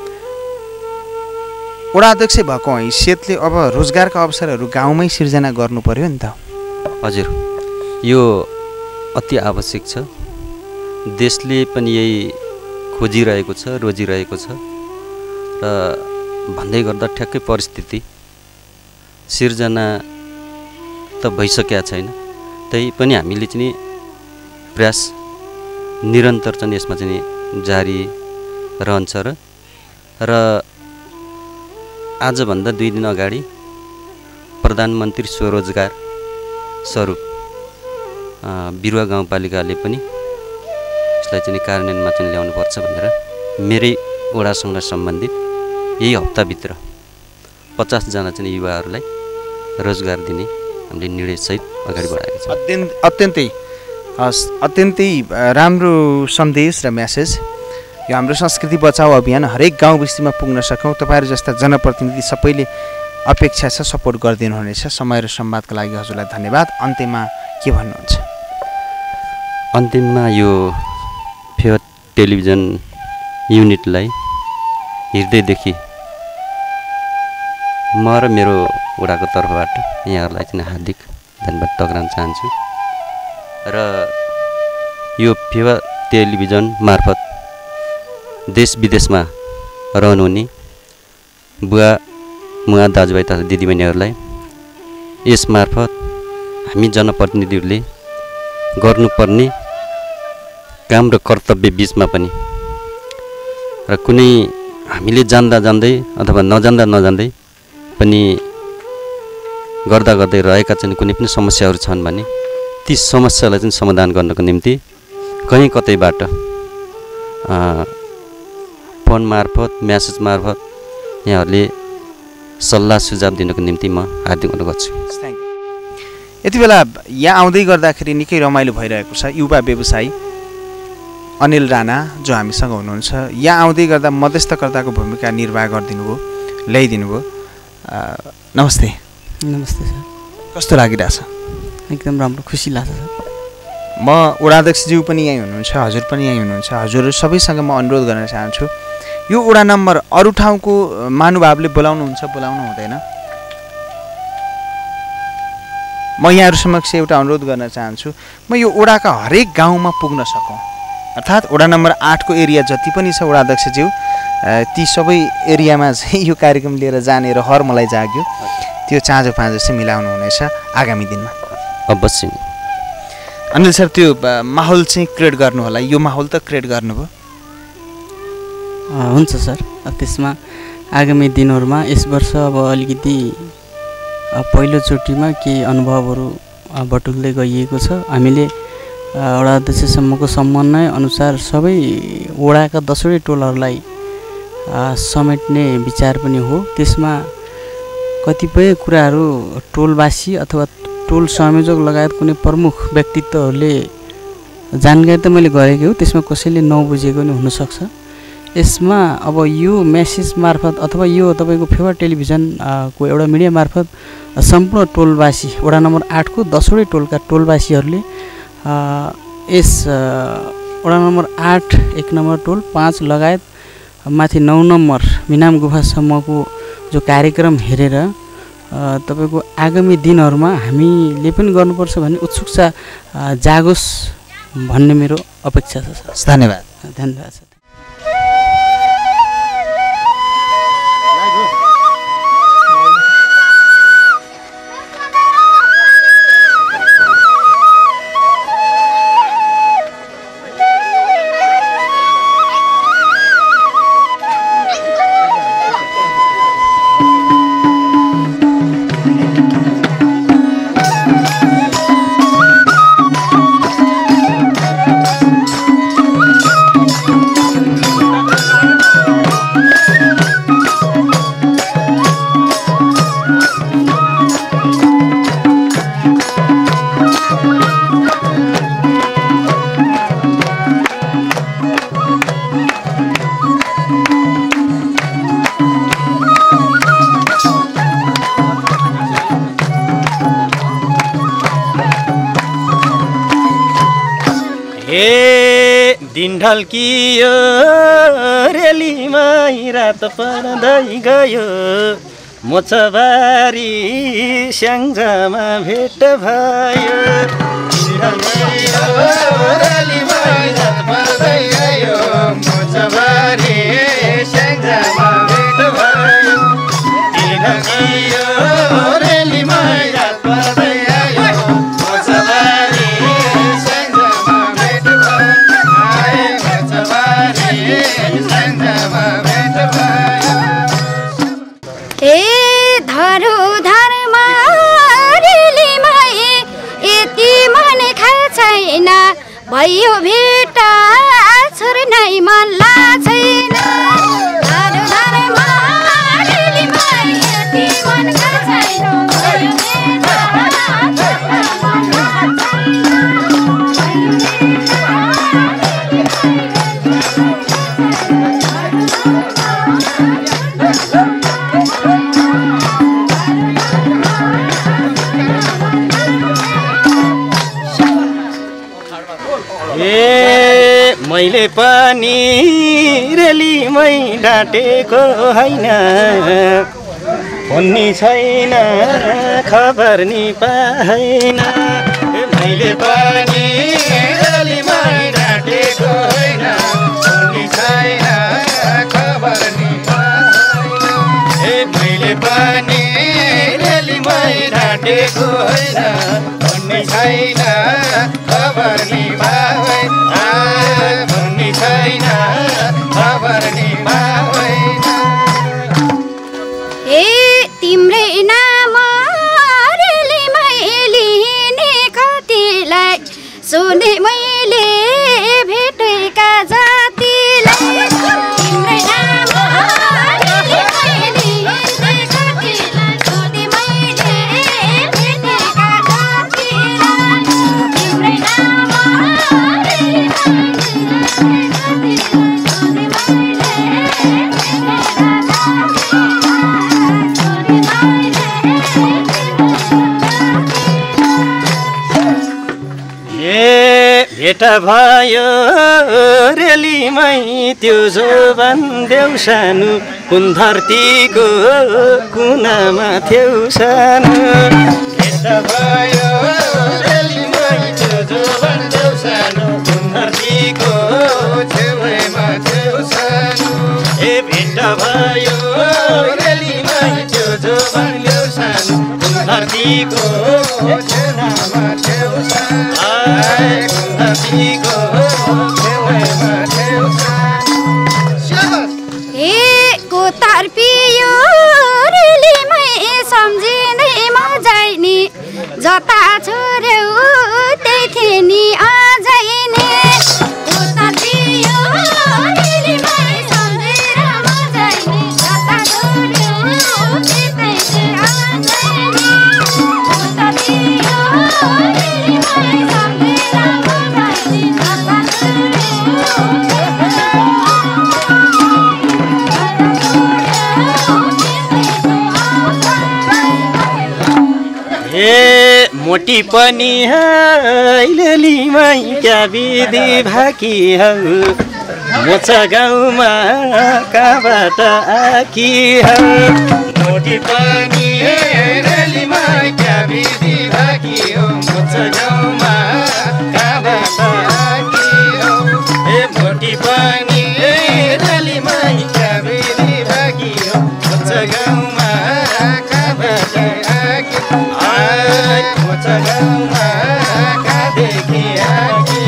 वडा अध्यक्ष भएको हैसियतले अब रोजगारका अवसरहरू गाउँमै सिर्जना गर्नु पर्यो नि त हजुर यो अति आवश्यक छ देशले पनि यही खोजिरहेको छ रोजिरहेको छ र भन्दै गर्दा ठ्याक्कै परिस्थिति सिर्जना त भइसकेका छैन तै पनि हामीले चाहिँ प्रयास निरन्तर चाहिँ यसमा चाहिँ जारी रहन्छ र र आजभन्दा दुई दिन अगाडि प्रधानमन्त्री स्वरोजगार स्वरूप बिरुवा गाउँपालिकाले पनि यसलाई चाहिँ कार्यान्वयनमा चाहिँ ल्याउनुपर्छ भनेर मेरै वडासँग सम्बन्धित यही हप्ताभित्र पचासजना चाहिँ युवाहरूलाई रोजगार दिने हामीले निर्णयसहित अगाडि बढाएको छ। अत्यन्त अत्यन्तै हस् अत्यन्तै राम्रो सन्देश र म्यासेज। यो हाम्रो संस्कृति बचाऊ अभियान हरेक गाउँ बस्तीमा पुग्न सकौँ। तपाईँहरू जस्ता जनप्रतिनिधि सबैले अपेक्षा छ सपोर्ट गरिदिनु हुनेछ। समय र संवादको लागि हजुरलाई धन्यवाद। अन्त्यमा के भन्नुहुन्छ? अन्तिममा यो फेयर टेलिभिजन युनिटलाई हृदयदेखि म र मेरो वडाको तर्फबाट यहाँहरूलाई चाहिँ हार्दिक धन्यवाद टक्राउन चाहन्छु। र यो फेयर टेलिभिजन मार्फत देश विदेशमा रहनुहुने बुवा मुवा दाजुभाइ तथा दिदीबहिनीहरूलाई यसमार्फत हामी जनप्रतिनिधिहरूले गर्नुपर्ने काम र कर्तव्य बिचमा पनि र कुनै हामीले जान्दा जान्दै अथवा नजान्दा नजान्दै पनि गर्दा गर्दै रहेका चाहिँ कुनै पनि समस्याहरू छन् भने ती समस्यालाई चाहिँ समाधान गर्नको निम्ति कहीँ कतैबाट फोन मार्फत म्यासेज मार्फत यहाँहरूले सल्लाह सुझाव दिनको निम्ति म हार्दिक अनुरोध गर्छु। यति बेला यहाँ आउँदै गर्दाखेरि निकै रमाइलो भइरहेको छ। युवा व्यवसायी अनिल राणा जो हामीसँग हुनुहुन्छ, यहाँ आउँदै गर्दा मध्यस्थकर्ताको भूमिका निर्वाह गरिदिनु भयो, ल्याइदिनु भयो। नमस्ते। नमस्ते सर। कस्तो लागिरहेछ? एकदम राम्रो, खुसी लाग्छ सर। म वडाध्यक्षज्यू पनि यहीँ हुनुहुन्छ, हजुर पनि यहीँ हुनुहुन्छ। हजुर सबैसँग म अनुरोध गर्न चाहन्छु, यो वडा नम्बर अरू ठाउँको महानुभावले बोलाउनुहुन्छ बोलाउनु हुँदैन। म यहाँहरू समक्ष एउटा अनुरोध गर्न चाहन्छु, म यो वडाका हरेक गाउँमा पुग्न सकौँ। अर्थात् वडा नम्बर आठको एरिया जति पनि छ वडाध्यक्षज्यू, ती सबै एरियामा चाहिँ यो कार्यक्रम लिएर जाने रहर मलाई जाग्यो। त्यो चाँजो पाँजो चाहिँ मिलाउनु हुनेछ आगामी दिनमा अवश्य। अनिल सर, त्यो माहौल चाहिँ क्रिएट गर्नु होला। यो माहौल त क्रिएट गर्नुभयो। हुन्छ सर। त्यसमा आगामी दिनहरूमा यस वर्ष अब अलिकति पहिलोचोटिमा केही अनुभवहरू बटुल्दै गइएको छ। हामीले वडा अध्यक्षसम्मको समन्वय अनुसार सबै वडाका दसवटै टोलहरूलाई समेट्ने विचार पनि हो। त्यसमा कतिपय कुराहरू टोलवासी अथवा टोल संयोजक लगायत कुनै प्रमुख व्यक्तित्वहरूले जानकारी त मैले गरेकै हो, त्यसमा कसैले नबुझेको नि हुनसक्छ। यसमा अब यो मेसेज मार्फत अथवा यो तपाईँको फेयर टेलिभिजनको एउटा मिडिया मार्फत सम्पूर्ण टोलवासी वडा नम्बर आठको दसवटै टोलका टोलवासीहरूले यस वडा नम्बर आठ एक नम्बर टोल पाँच लगायत माथि नौ नम्बर मिनाम गुफासम्मको जो कार्यक्रम हेरेर तपाईँको आगामी दिनहरूमा हामीले पनि गर्नुपर्छ भन्ने उत्सुकता जागोस् भन्ने मेरो अपेक्षा छ। धन्यवाद। धन्यवाद सर। दिन ढल्कियो रेलीमा रात पर्दै गयो, मोचबारी स्याङ्जामा भेट भयो। दिन ढल्कियो रेलीमा रात पर्दै गयो, मोचबारी स्याङ्जामा भेट भयो। दिन ढल्कियो रेलीमा रात पर्दै गयो, मोचबारी ए धरो धरमा रेलीमाई यति मन खा छैन, भयो भेटा छोड्नै मन लाग्छ छैन। धरो धरमा ए मैले पनि रेलीमै डाँटेको होइन भन्ने छैन खबर नि पाएन मैले पनि रेलीमै डाँटेको होइन भन्ने छैन खबर नि पाएन ए मैले पनि रेलीमै डाँटेको होइन भन्ने छैन खबर नि पाएन भन्ने छैन खबर नि पाएन ए तिम्रै नाम रेलीमै लिने कतिलाई सुने मैले भेटेका जातिलाई तिम्रै नाम रेलीमै लिने कतिलाई सुने मैले भेटेका जातिलाई तिम्रै नाम रेलीमै लिने भेट भयो रेलीमै त्यो जोबन देउ सानो कुन धरतीको कुनामा थेउ सानो भेट भयो रेलीमै त्यो जोबन देउ सानो कुन धरतीको छेउमा थेउ सानो ए भेट भयो रेलीमै त्यो जोबन देउ सानो कुन धरतीको छेउमा थेउ सानो ए को तर्पियो रेलीमै सम्झिँदै म जाइने जता छोड्यौ त्यही थिए नि अझै नि को तर्पियो रेलीमै सम्झेर म जाइने जता छोड्यौ त्यही थिए अझै नि को तर्पियो रेलीमै सम्झेर म जाइने जता ए मोटी पनि रेलीमै क्या विधि भाकी हौ मोच गाउँमा कहाँबाट आकी हौ मोटी पनि रेलीमै क्या विधि भाकी हौ मोच गाउँमा कहाँबाट आकी हौ ए मोटी पनि रेलीमै क्या विधि भाकी हौ मोच गाउँमा कहाँबाट आकी मोच गाउँमा कहाँदेखि आकी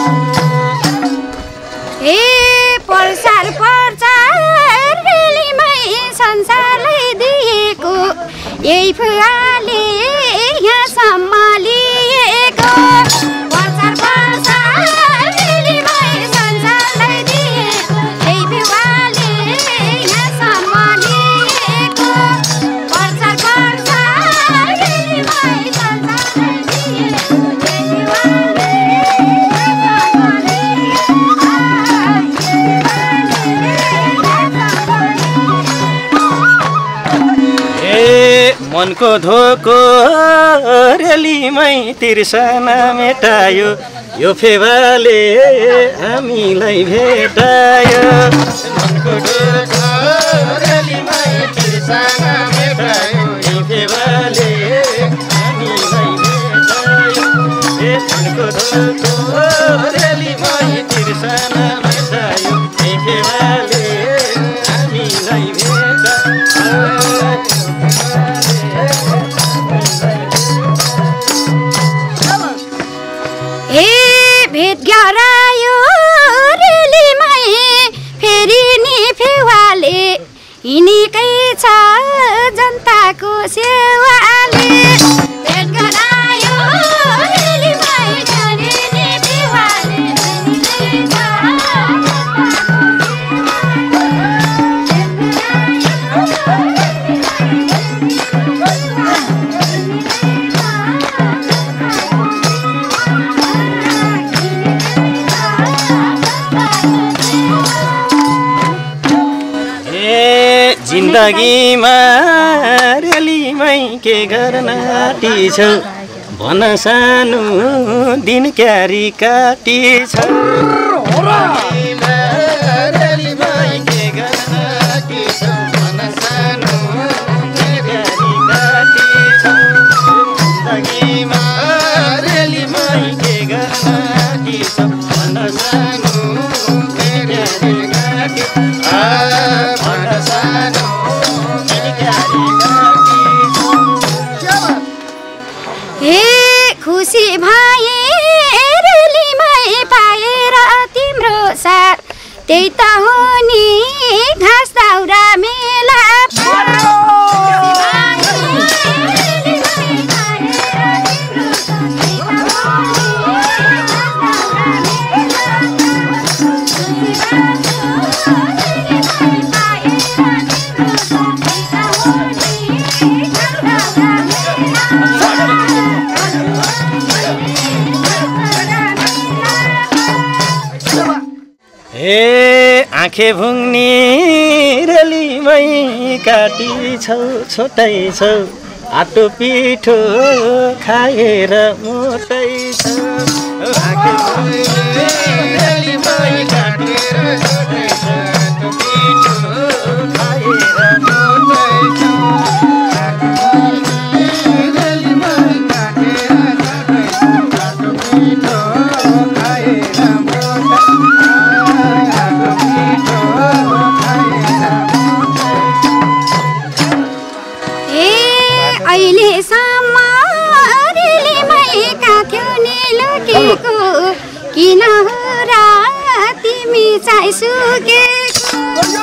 ए प्रचार प्रचार रेलीमै संसारलाई दिएको यही फुवाले यहाँसम्म लिएको प्रचार प्रचार रेलीमै संसारलाई दिएको यही फुवाले यहाँसम्म लिएको प्रचार प्रचार रेलीमै संसारलाई दिएको यही फुवाले मनको धोको रेलीमै तिर्सना मेटायो यो फेवाले हामीलाई भेटायो मनको धोको रेलीमै तिर्सना मेटायो यो फेवाले हामीलाई भेटायो ए मनको धोको रेलीमै तिर्सना मेटायो यो फेवाले हामीलाई भेटायो ए भेट गरायो रेलीमै फेरि नि फेवाले हिँडेकै छ जनताको सेवाले भेट गरायो रेलीमै फेरि नि फेवाले हिँडेकै छ जिन्दगीमा रेलीमै के गर्न आँटी छौ भन सानो दिन क्यारी काटी छ हे खुसी भए रेलीमै पाएर तिम्रो साथ त्यही त हो नि घाँस दाउरा मेला ए आँखे भुङ्नी रेलीमै काटी छौ छोटै छौ आटो पिठो खाएर मोटै छौ आँखे भुङ्नी रेलीमै काटेर छोटै छौ आटो पिठो खाएर मोटै छौ रेलीमै काटेर छोटै छौ आटो पिठो खाएर अहिलेसम्म रेलीमै काथ्यौ नि लुकेको किन हो र तिमी चाहिँ सुकेको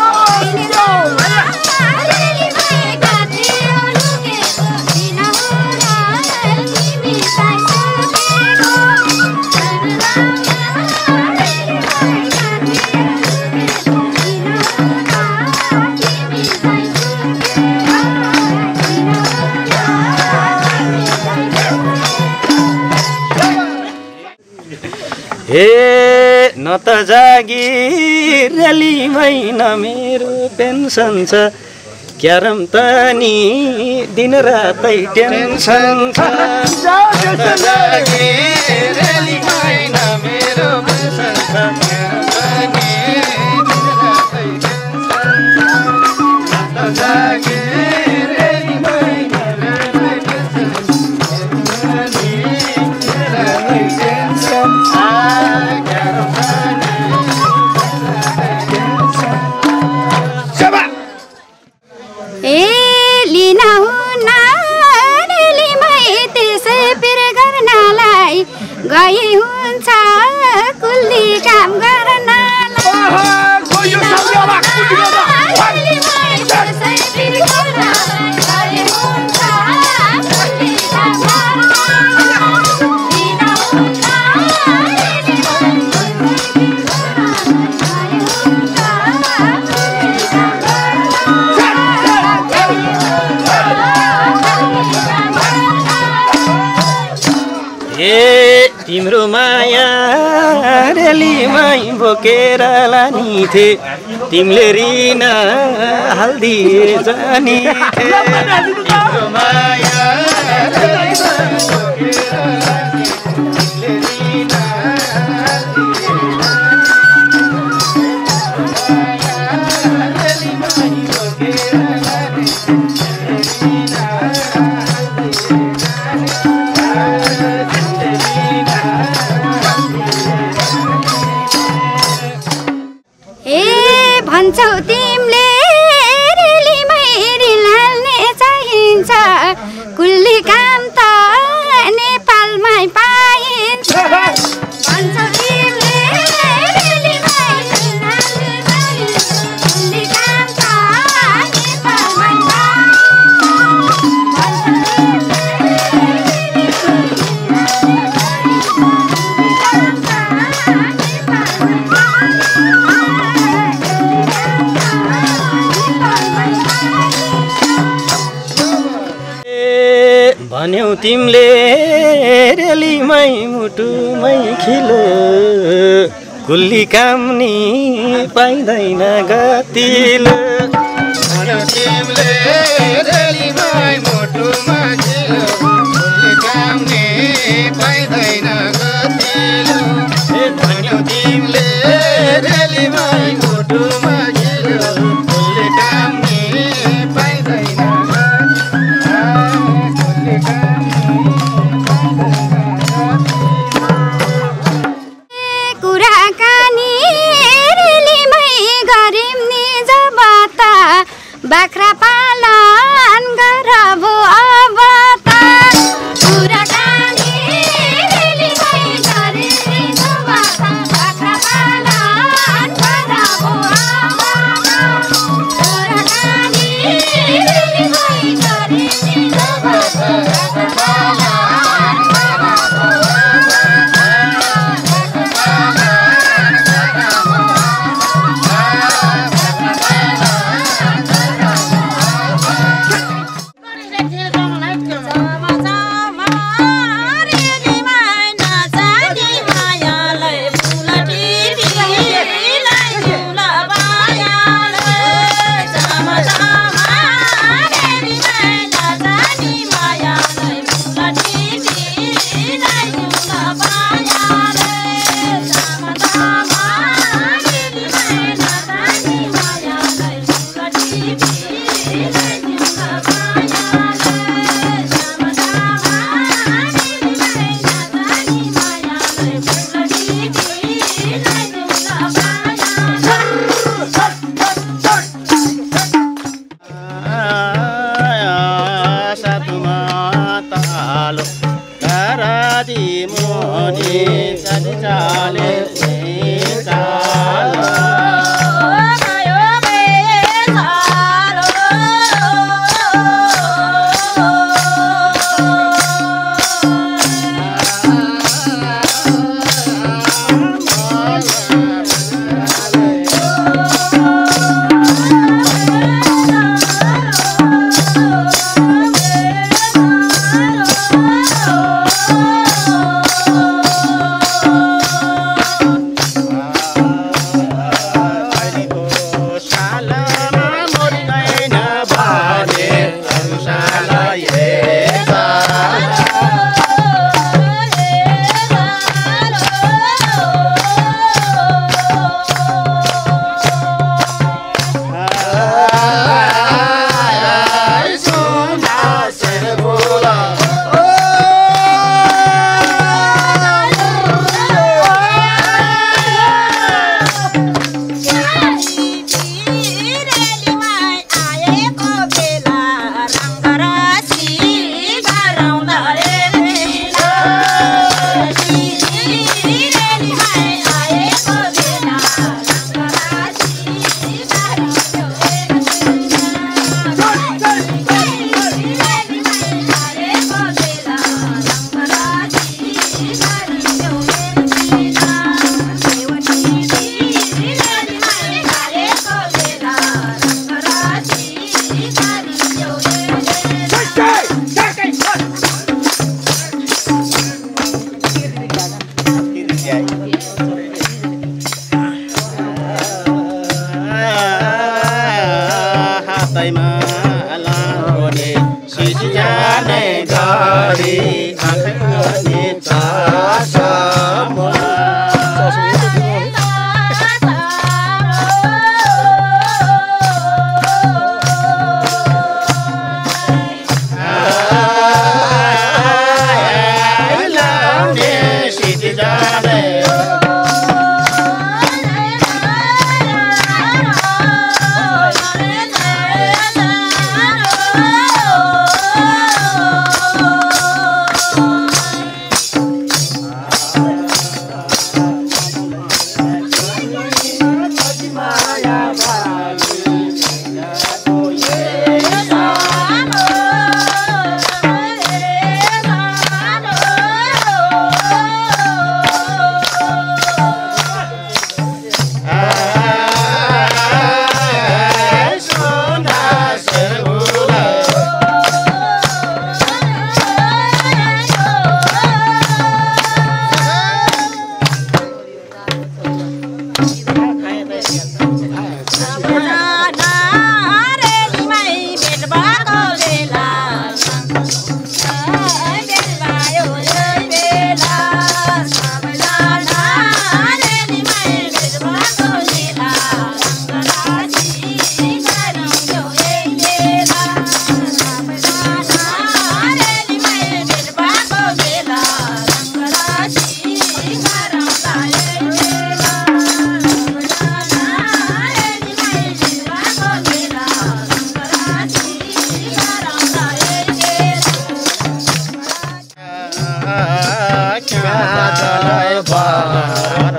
हे न त जागिर रेलीमै न मेरो पेन्सन छ क्यारम त नि दिन रातै टेन्सन छ रेलीमै न मेरो पेन्सन छ क्यारम त नि दिन रातै टेन्सन छ जागिर रेलीमै न मेरो पेन्सन ए लिन हुन रेलीमै त्यसै पिर गर्नलाई गई हुन्छ कुल्ली काम तिम्रो माया रेलीमै बोकेर लानी थे तिमीले ऋण हाल्दिए जानी थे तिम्रो माया रेलीमै बोकेर लानी तिमीले ऋण भन्छौ तिमीले रेलीमै ऋण हाल्ने चाहिन्छ कुल्ली काम त नेपालमै पाइन्छ भन्छौ तिमीले रेलीमै ऋण हाल्ने चाहिन्छ कुल्ली काम त नेपालमै भन्यौ तिमीले रेलीमै मुटुमै खिलो कुल्ली काम नि पाइँदैन गतिलो भन्यौ तिमीले रेलीमै मुटुमा खिलो कुल्ली काम नि पाइँदैन गतिलो ए भन्यो तिमीले रेली भाइ मुटुमा गिलो कसले काम्ने पाइँदैन कसले कुराकानी रेलीमै गरिम नि जब त बाख्रा पालन गरबो अब त कुराकानी रेलीमै गरिम नि जब त बाख्रा पालन गरबो अब त कुराकानी रेलीमै गरिम नि जब त बाख्रा पालन गरबो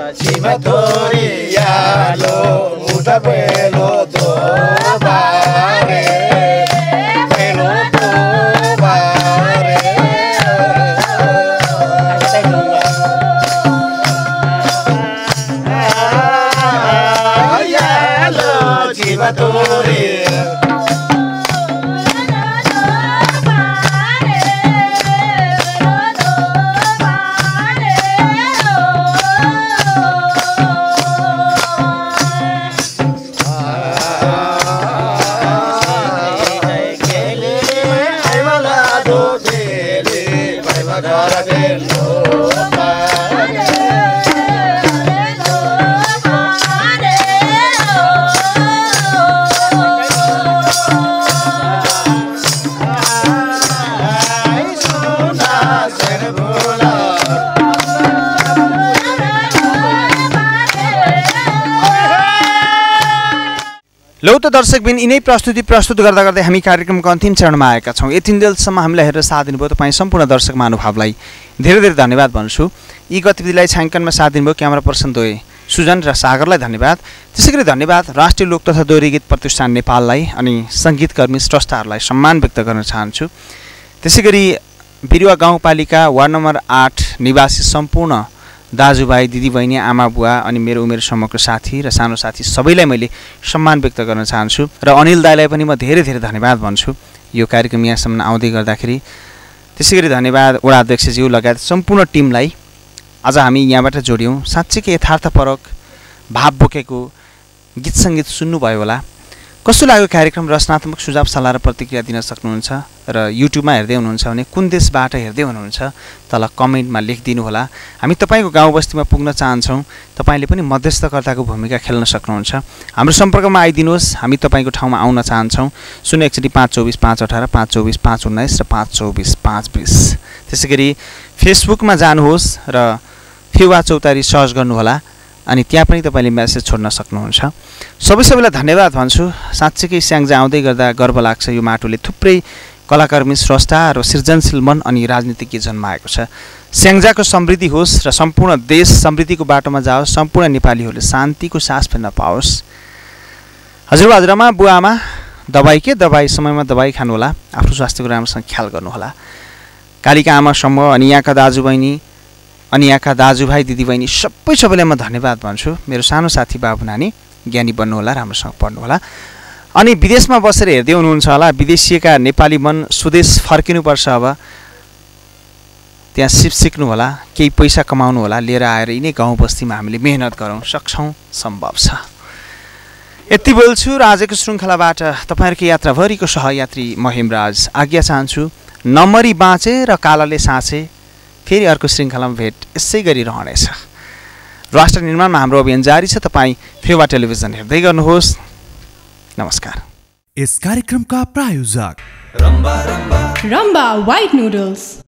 Chiva Toria lo muta pelo do bare pelo do bare ya lo Chiva Toria लौ त दर्शकबिन यिनै प्रस्तुति प्रस्तुत गर्दा गर्दै हामी कार्यक्रमको अन्तिम चरणमा आएका छौँ। यति दिनसम्म हामीलाई हेरेर साथ दिनुभयो तपाईँ सम्पूर्ण दर्शक महानुभावलाई धेरै धेरै धन्यवाद भन्छु। यी गतिविधिलाई छायाङ्कनमा साथ दिनुभयो क्यामेरा पर्सन दोय सुजन र सागरलाई धन्यवाद। त्यसै गरी धन्यवाद राष्ट्रिय लोक तथा दोहोरी गीत प्रतिष्ठान नेपाललाई अनि सङ्गीतकर्मी स्रष्टाहरूलाई सम्मान व्यक्त गर्न चाहन्छु। त्यसै गरी बिरुवा गाउँपालिका वार्ड नम्बर आठ निवासी सम्पूर्ण दाजुभाइ दिदीबहिनी आमा बुवा अनि मेरो उमेर समूहको साथी र सानो साथी सबैलाई मैले सम्मान व्यक्त गर्न चाहन्छु र अनिल दाईलाई पनि म धेरै धेरै धन्यवाद भन्छु यो कार्यक्रम यहाँसम्म आउँदै गर्दाखेरि। त्यसै गरी धन्यवाद वडा अध्यक्षज्यू लगायत सम्पूर्ण टिमलाई। आज हामी यहाँबाट जोड्यौँ। साँच्चैकै यथार्थपरक भाव बोकेको गीत सङ्गीत सुन्नुभयो होला। कस्तो लाग्यो कार्यक्रम? रचनात्मक सुझाव सल्लाह र प्रतिक्रिया दिन सक्नुहुन्छ र युट्युबमा हेर्दै हुनुहुन्छ भने कुन देशबाट हेर्दै हुनुहुन्छ तल कमेन्टमा लेखिदिनु होला। हामी तपाईँको गाउँ बस्तीमा पुग्न चाहन्छौँ। तपाईँले पनि मध्यस्थकर्ताको भूमिका खेल्न सक्नुहुन्छ। हाम्रो सम्पर्कमा आइदिनुहोस्। हामी तपाईँको ठाउँमा आउन चाहन्छौँ। शून्य एकचोटि पाँच चौबिस पाँच अठार पाँच चौबिस पाँच उन्नाइस र पाँच चौबिस पाँच बिस। त्यसै गरी फेसबुकमा जानुहोस् र फेवा चौतारी सर्च गर्नुहोला अनि त्यहाँ पनि तपाईँले मेसेज छोड्न सक्नुहुन्छ। सबै सबैलाई धन्यवाद भन्छु। साँच्चैकै स्याङ्जा आउँदै गर्दा गर्व लाग्छ। यो माटोले थुप्रै कलाकर्मी स्रष्टा र सृजनशील मन अनि राजनीतिज्ञ जन्माएको छ। स्याङ्जाको समृद्धि होस् र सम्पूर्ण देश समृद्धिको बाटोमा जाओस्। सम्पूर्ण नेपालीहरूले शान्तिको सास फेर्न पाओस्। हजुरबा हजुरआमा बुवा आमा दबाई के दबाई समयमा दबाई खानुहोला। आफ्नो स्वास्थ्यको राम्रोसँग ख्याल गर्नुहोला। कालिका आमा समूह अनि यहाँका दाजुबहिनी अनि यहाँका दाजुभाइ दिदीबहिनी सबै सबैलाई म धन्यवाद भन्छु। मेरो सानो साथी बाबु नानी ज्ञानी बन्नुहोला, राम्रोसँग पढ्नुहोला। अनि विदेशमा बसेर हेर्दै हुनुहुन्छ होला। विदेशिएका नेपाली मन स्वदेश फर्किनुपर्छ। अब त्यहाँ सिप सिक्नु होला, केही पैसा कमाउनु होला, लिएर आएर यिनै गाउँ बस्तीमा हामीले मेहनत गरौँ, सक्छौँ, सम्भव छ। यति बोल्छु र आजको श्रृङ्खलाबाट तपाईँहरूको यात्राभरिको सहयात्री म हेमराज आज्ञा चाहन्छु। नमरी बाँचे र कालाले साँचे। फेरि अर्को श्रृङ्खलामा भेट यसै गरी रहनेछ। राष्ट्र निर्माणमा हाम्रो अभियान जारी छ। तपाईँ फेवा टेलिभिजन हेर्दै गर्नुहोस्। नमस्कार। इस कार्यक्रम का प्रायोजक रम्बा व्हाइट नूडल्स।